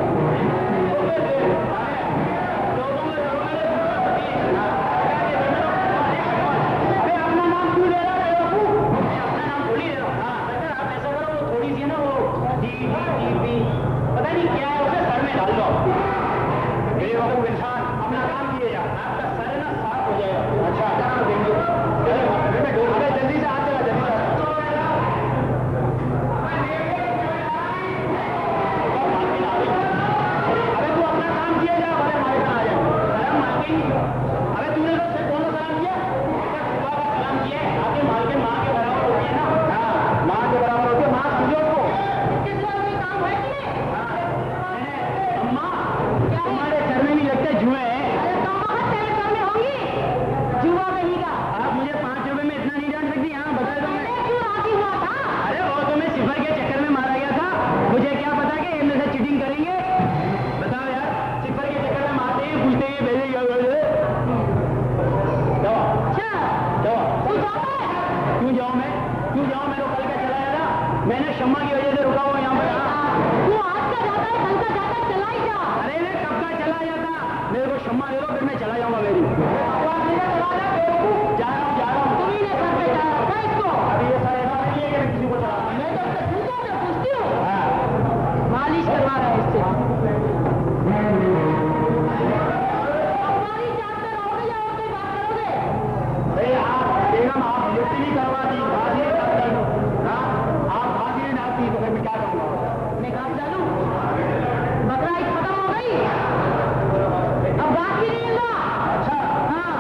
अरे अपना नाम क्यों ले रहा है बेवकूफ? अपना नाम थोड़ी ले रहा हूँ। हाँ सरकार, आप ऐसा करो, वो थोड़ी सी है ना वो डी डी टी पी पता नहीं क्या है, उसे सर में डाल दो। बेवकूफ इंसान, अपना काम किए जा, आपका सर ना साफ हो जाएगा। अच्छा देंगे, अरे जल्दी से हाथ चला, जल्दी से। अबे तू अपना काम किए जा, बड़े हमारे यहाँ आ जाए। सलाम मालकिन। अबे तूने तो से कौन सा सलाम किया? सुबह का सलाम किया है। आपके मालकिन माँ के बराबर होती है ना? हाँ, माँ के बराबर होती है। माँ समझो उसको। काम है कि नहीं? अम्मा, तुम्हारे सर में नहीं लगते जुए हैं? अरे तुम बहुत तेरे सर में होंगी जुआ रहेगा। आप मुझे पाँच रुपए में इतना नहीं डाल सकती। हाँ बता दो, मैं क्यों राजी हुआ था? अरे वो तो मैं सिफर के चक्कर में मारा गया था, मुझे क्या पता कि इनमें से चीटिंग करेंगे। बताओ यार, सिफर के चक्कर में मारते हैं, पूछते हैं भेजे क्या भेजे। दवा अच्छा दवा तू जाओ। क्यों जाऊँ मैं? क्यों जाऊँ? मैं तो कल का चला आया था, मैंने शम्मा की वजह से रुका हुआ यहाँ पर। तू आज का जाता है, कल का जाता है, चला ही जा। अरे मैं कब का चला जाता, मेरे को शम्मा दे दो, फिर मैं चला जाऊंगा। मेरी जा रहा हूँ, जा रहा हूँ। तुम्ही ने सर पे जा रहा था इसको। अभी ये सर ऐसा नहीं है कि मैं किसी को चला, मैं तो उससे पूछता हूँ, मैं पूछती हूँ। मालिश करवा रहा है इससे। हमारी जान पे रहोगे या और कोई बात करोगे? अरे आप बेगम, आप लिफ्ट नहीं करवा दी, फांसी नहीं डालती। हाँ, आप फांसी नहीं डालती तो फिर मैं क्या करूँगा? मैं काम डालूँ? बकरा ईद खत्म हो गई, अब बात भी नहीं है। अच्छा हाँ,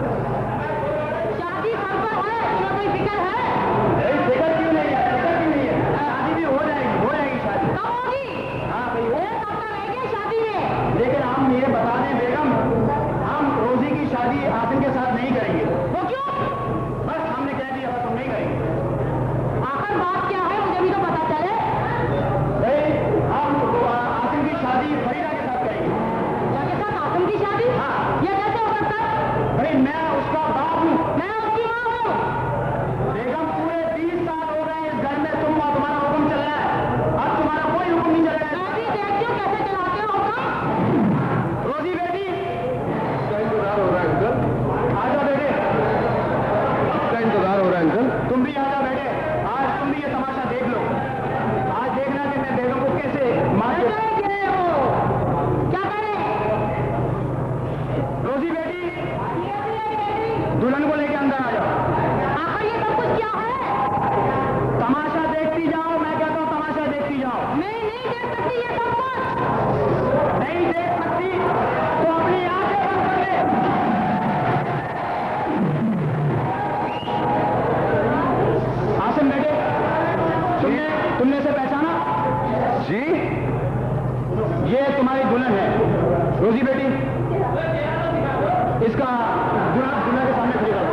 शादी सर पर है, तुम्हें कोई फिक्र है? नहीं फिक्र क्यों नहीं है, फिक्र क्यों नहीं है? शादी भी हो जाएगी, हो जाएगी शादी। कब होगी? हाँ भाई, एक हफ्ता रह गया शादी में। लेकिन हम ये बता दें बेगम, हम रोजी की शादी आसिम के साथ नहीं करेंगे। वो क्यों? बस हमने कह दिया, बस हम नहीं करेंगे। आखिर बात क्या है, मुझे भी तो पता चले। भाई हम आसिम की शादी फरीदा के साथ करेंगे। क्या के साथ? आसिम की शादी? हाँ। ये कैसे हो सकता है? भाई मैं उसका बाप हूँ, मैं उसकी माँ हूँ। बेगम पूरे बीस साल हो गए इस घर में, तुम और तुम्हारा हुक्म चल रहा है, अब तुम्हारा कोई हुक्म नहीं चलेगा। मैं भी देखती हूँ कैसे चलाते हो हुक्म। रोजी बेटी, क्या इंतजार हो रहा है अंकल? आजा बेटे। क्या इंतजार हो रहा है अंकल? तुम भी आजा बेटे, आज तुम भी ये तमाशा देख लो। आज देखना कि मैं बेगम को कैसे मार के क्या करें। रोजी बेटी, दुल्हन को लेके अंदर आ जाओ। आखिर ये सब कुछ क्या है? तमाशा देखती जाओ, मैं कहता हूँ तमाशा देखती जाओ। मैं नहीं देख सकती ये सब कुछ। नहीं देख सकती तो अपनी आंखें बंद कर ले। आसिम बेटे, तुमने तुमने इसे पहचाना? जी, ये तुम्हारी दुल्हन है रोजी बेटी। इसका दुल्हन दुल्हन के सामने खड़ी कर दो।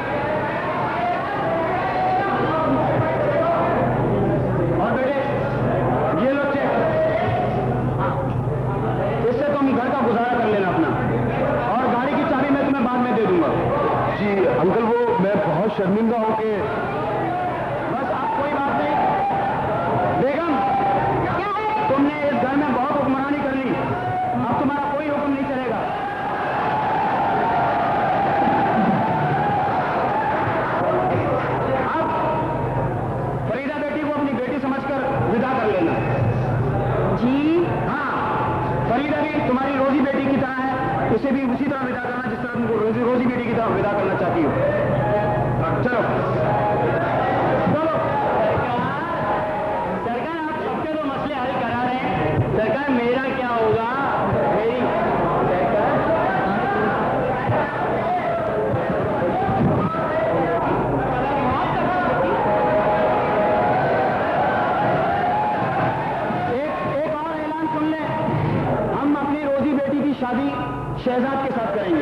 और बेटे ये लो चेक। हाँ, इससे तुम घर का गुजारा शर्मिंदा होके बस आप कोई बात नहीं। बेगम, क्या है? तुमने इस घर में बहुत हुक्मरानी कर ली, अब तुम्हारा कोई हुक्म नहीं चलेगा। अब फरीदा बेटी को अपनी बेटी समझकर विदा कर लेना। जी हाँ, फरीदा भी तुम्हारी रोजी बेटी की तरह है, उसे भी उसी तरह विदा करना जिस तरह तुमको रोजी रोजी बेटी की तरह विदा करना चाहती हो। चलो चलो। सरकार, आप सबके तो मसले हल करा रहे हैं, सरकार मेरा क्या होगा? मेरी सरकार एक एक और ऐलान सुन ले, हम अपनी रोजी बेटी की शादी शहजाद के साथ करेंगे।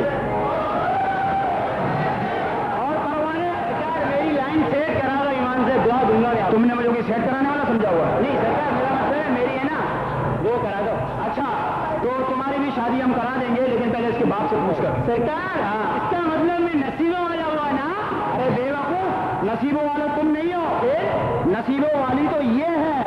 और परवाने सरकार मेरी लाइन सेट करा दो, ईमान से दुआ दूंगा। नहीं तुमने मुझे कोई सेट कराने वाला समझा हुआ? सरकार, मेरा मतलब है मेरी है ना, वो करा दो। अच्छा, तो तुम्हारी भी शादी हम करा देंगे, लेकिन पहले इसके बाप से पूछकर। सरकार इसका मतलब मैं नसीबों वाला हुआ ना? अरे बेवकूफ, नसीबों वाला तुम नहीं हो, नसीबों वाली तो ये है।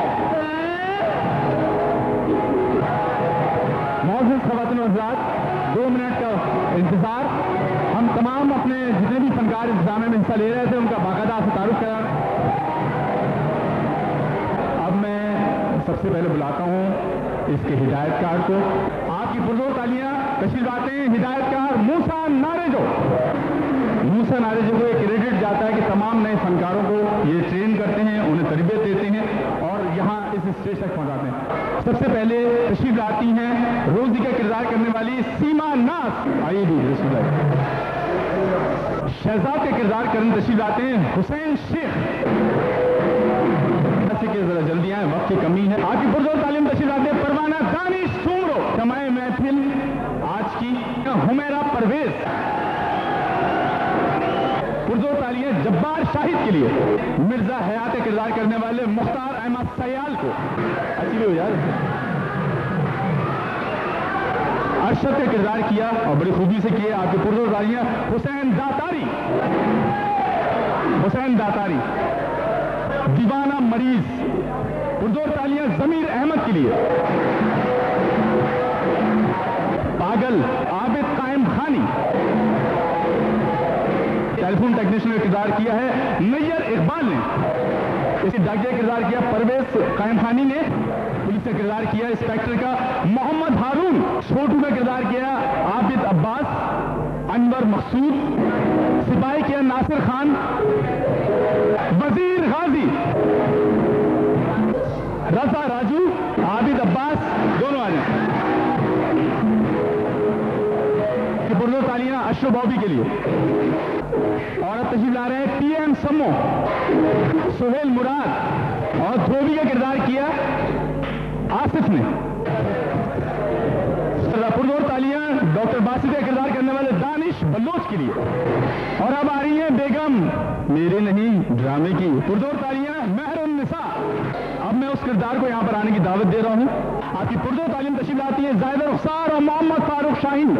मौजूद खवातीन और हज़रात, दो मिनट का इंतजार। हम तमाम अपने जितने भी फनकार इंतजाम में हिस्सा ले रहे थे उनका बाकायदा से तारुफ करा। अब मैं सबसे पहले बुलाता हूँ इसके हिदायतकार को। आपकी पुरजोर तालियां तशरीफ लाते हैं हिदायतकार मूसा नारेजो। मूसा नारेजो को एक क्रेडिट जाता है कि तमाम नए फनकारों को ये ट्रेन करते हैं, उन्हें तरबियत देते हैं और यहाँ इस स्टेज तक पहुँचाते हैं। सबसे पहले तशरीफ लाती हैं रोजी का किरदार करने वाली सीमा नास। आइए भी शहजाद का किरदार करने तशरीफ लाते हैं हुसैन शेख। के जरा जल्दी आए, वक्त की कमी है। आपकी पुरजोर तालीम तशरीफ लाते हैं परवाना दानिश सुमरो। समाए महफिल आज की हुमैरा परवेज। पुरजोर तालियां जब्बार शाहिद के लिए। मिर्जा हयात का किरदार करने वाले मुख्तार अहमद सयाल को। अच्छी भी हो यार। अरशद का किरदार किया और बड़ी खूबी से किया आपके पुरजोर तालियां हुसैन दातारी। हुसैन दातारी दीवाना मरीज। पुरजोर तालियां जमीर अहमद के लिए। पागल आबिद कायम खानी। टेलीफोन टेक्नीशियन का किरदार किया है नैयर इकबाल ने। इसी डाकिया किरदार किया परवेज कायम खानी ने। पुलिस का किरदार किया इंस्पेक्टर का मोहम्मद हारून। छोटू का किरदार किया आबिद अब्बास। अनवर मकसूद। सिपाही किया नासिर खान। वजीर गाजी रजा राजू। आबिद अब्बास दोनों आ जाए। पुरजोर तालियां अशरफ बॉबी के लिए। और अब तशरीफ ला रहे हैं पीएम सम्मो सुहेल मुराद। और धोबी का किरदार किया आसिफ ने। पुरजोर तालियां डॉक्टर बासित का किरदार करने वाले दानिश बलोच के लिए। और अब आ रही है बेगम मेरे नहीं ड्रामे की। पुरजोर तालियां महरुन्निसा। अब मैं उस किरदार को यहां पर आने की दावत दे रहा हूं। आपकी पुरजोर तालीम तशरीफ लाती है जायदा रुखसार और मोहम्मद फारूक शाहीन।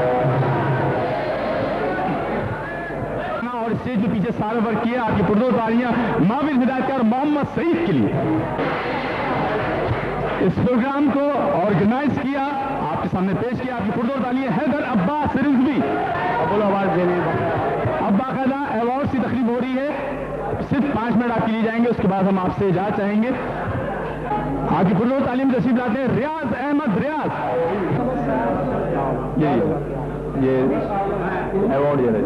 और स्टेज के पीछे सारे वर्क किया आपकी पुरजोर तालियां माविल हिदायतकार मोहम्मद सईद के लिए। इस प्रोग्राम को ऑर्गेनाइज किया आपके सामने पेश किया आपकी पुरजोर तालियां हैदर अब्बास रिजवी। बोलो आवाज देने। अब बाकायदा अवार्ड की तकरीब हो रही है, सिर्फ पांच मिनट आपके लिए जाएंगे, उसके बाद हम आपसे इजाजत चाहेंगे। आपकी पुरजोर तालीम तशरीफ लाते हैं रियाज अहमद रियाज। ये ये अवार्ड दे रहे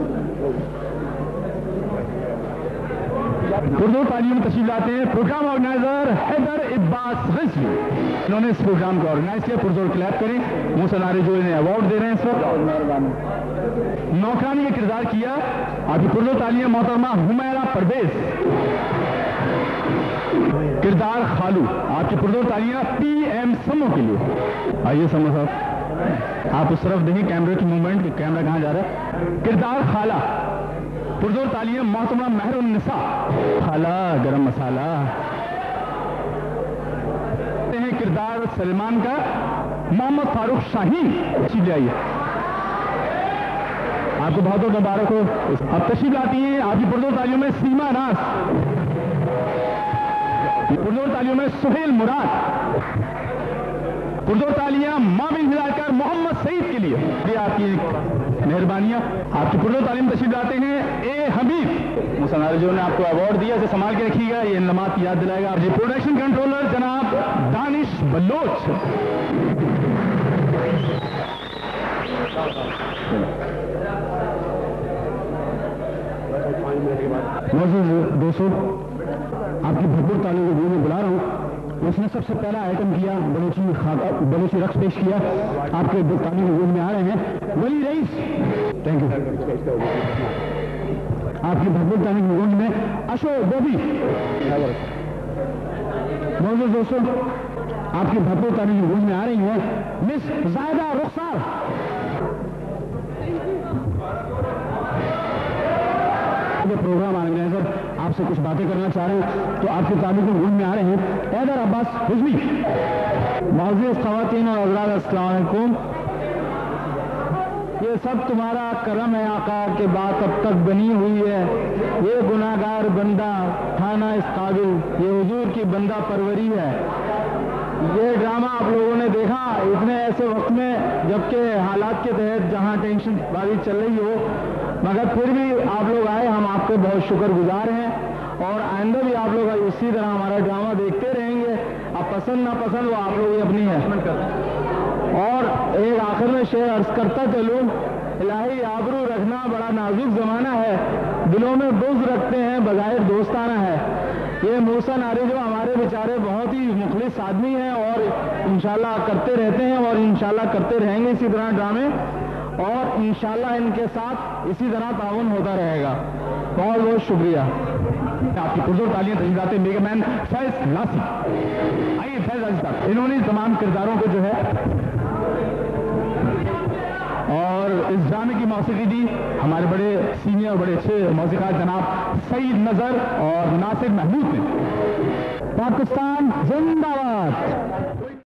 पुरजोर तालीम तशरीफ लाते हैं प्रोग्राम ऑर्गेनाइजर हैदर अब्बास रिजवी। इन्होंने इस प्रोग्राम को ऑर्गेनाइज किया। पुरजोर क्लैप करें। मूसा नारेजो इन्हें अवार्ड दे रहे हैं इस वक्त। नौकरानी का किरदार किया आपकी पुरजोर तालियां मोहतरमा हुमैरा परवेज। किरदार खालू आपकी पुरजोर तालियां पीएम समो के लिए। आइए समो साहब आप उस तरफ देखें कैमरे की मूवमेंट, कैमरा कहां जा रहा है। किरदार खाला पुरजोर तालियां मोहतरमा महरुन्निसा। खाला गरम मसाला। हैं किरदार सलमान का मोहम्मद फारूक शाहीन। चीज आइए आपको बहुत बहुत मुबारक हो। अब तशरीफ लाती हैं आपकी पुरजोर तालियों में सीमा नास, पुरजोर तालियों में सुहेल मुराद, पुरजोर तालियां मामिन हिलाकर मोहम्मद सईद के लिए। ये आपकी एक मेहरबानियां। आपकी पुरजोर तालीम तशरीफ लाते हैं ए हबीब। मुसन्नार जो ने आपको अवार्ड दिया, इसे संभाल के रखिएगा, ये इनामात की याद दिलाएगा। जी प्रोडक्शन कंट्रोलर जनाब दानिश बलोच। दोस्तों, आपकी भरपूर तालियों के लिए मैं बुला रहा हूँ। उसने सबसे पहला आइटम किया, बलोची बलोची रक्स पेश किया। आपके तालियों के गूंज में आ रहे हैं वली रईस। Thank you. आपकी भरपूर तालियों के गूंज में अशोक बोबी। बहुत दोस्तों, आपकी भरपूर तालियों के गूंज में आ रही हैं मिस जायदा रुखसार। प्रोग्राम ऑर्गेनाइजर आपसे कुछ बातें करना चाह रहे हैं, तो आपके तालियों के गूंज में आ रहे हैं हैदर अब्बास हिज़्मी। मौजूद ख़वातीन और हज़रात, अस्सलाम वालेकुम। ये सब तुम्हारा करम है आका के बात अब तक बनी हुई है। ये गुनाहगार बंदा थाना इस काबिल, ये हुजूर की बंदा परवरी है। ये ड्रामा आप लोगों ने देखा इतने ऐसे वक्त में, जबकि हालात के तहत जहां टेंशन बाजी चल रही हो, मगर फिर भी आप लोग आए, हम आपके बहुत शुक्रगुजार हैं। और आइंदा भी आप लोग इसी तरह हमारा ड्रामा देखते रहेंगे। अब पसंद ना पसंद वो आप लोग अपनी है। और एक आखिर में शेर अर्ज करता चलूं, इलाही आबरू रखना बड़ा नाजुक जमाना है, दिलों में बुग़्ज़ रखते हैं बग़ैर दोस्ताना है। ये मूसा नारी जो हमारे बेचारे बहुत ही मुखलिस आदमी हैं और इंशाल्लाह करते रहते हैं और इंशाल्लाह करते रहेंगे इसी तरह ड्रामे, और इंशाल्लाह इनके साथ इसी तरह ताउन होता रहेगा। बहुत बहुत शुक्रिया। आपकी पुरजोर तालियां तशरीफ़ मेगा मैन फैज लासी। आइए फैज लासी साहब, इन्होंने तमाम किरदारों को जो है और इस ड्रामे की मौसीकी दी हमारे बड़े सीनियर बड़े अच्छे मौसीकार जनाब सईद नजर और नासिर महमूद ने। पाकिस्तान जिंदाबाद।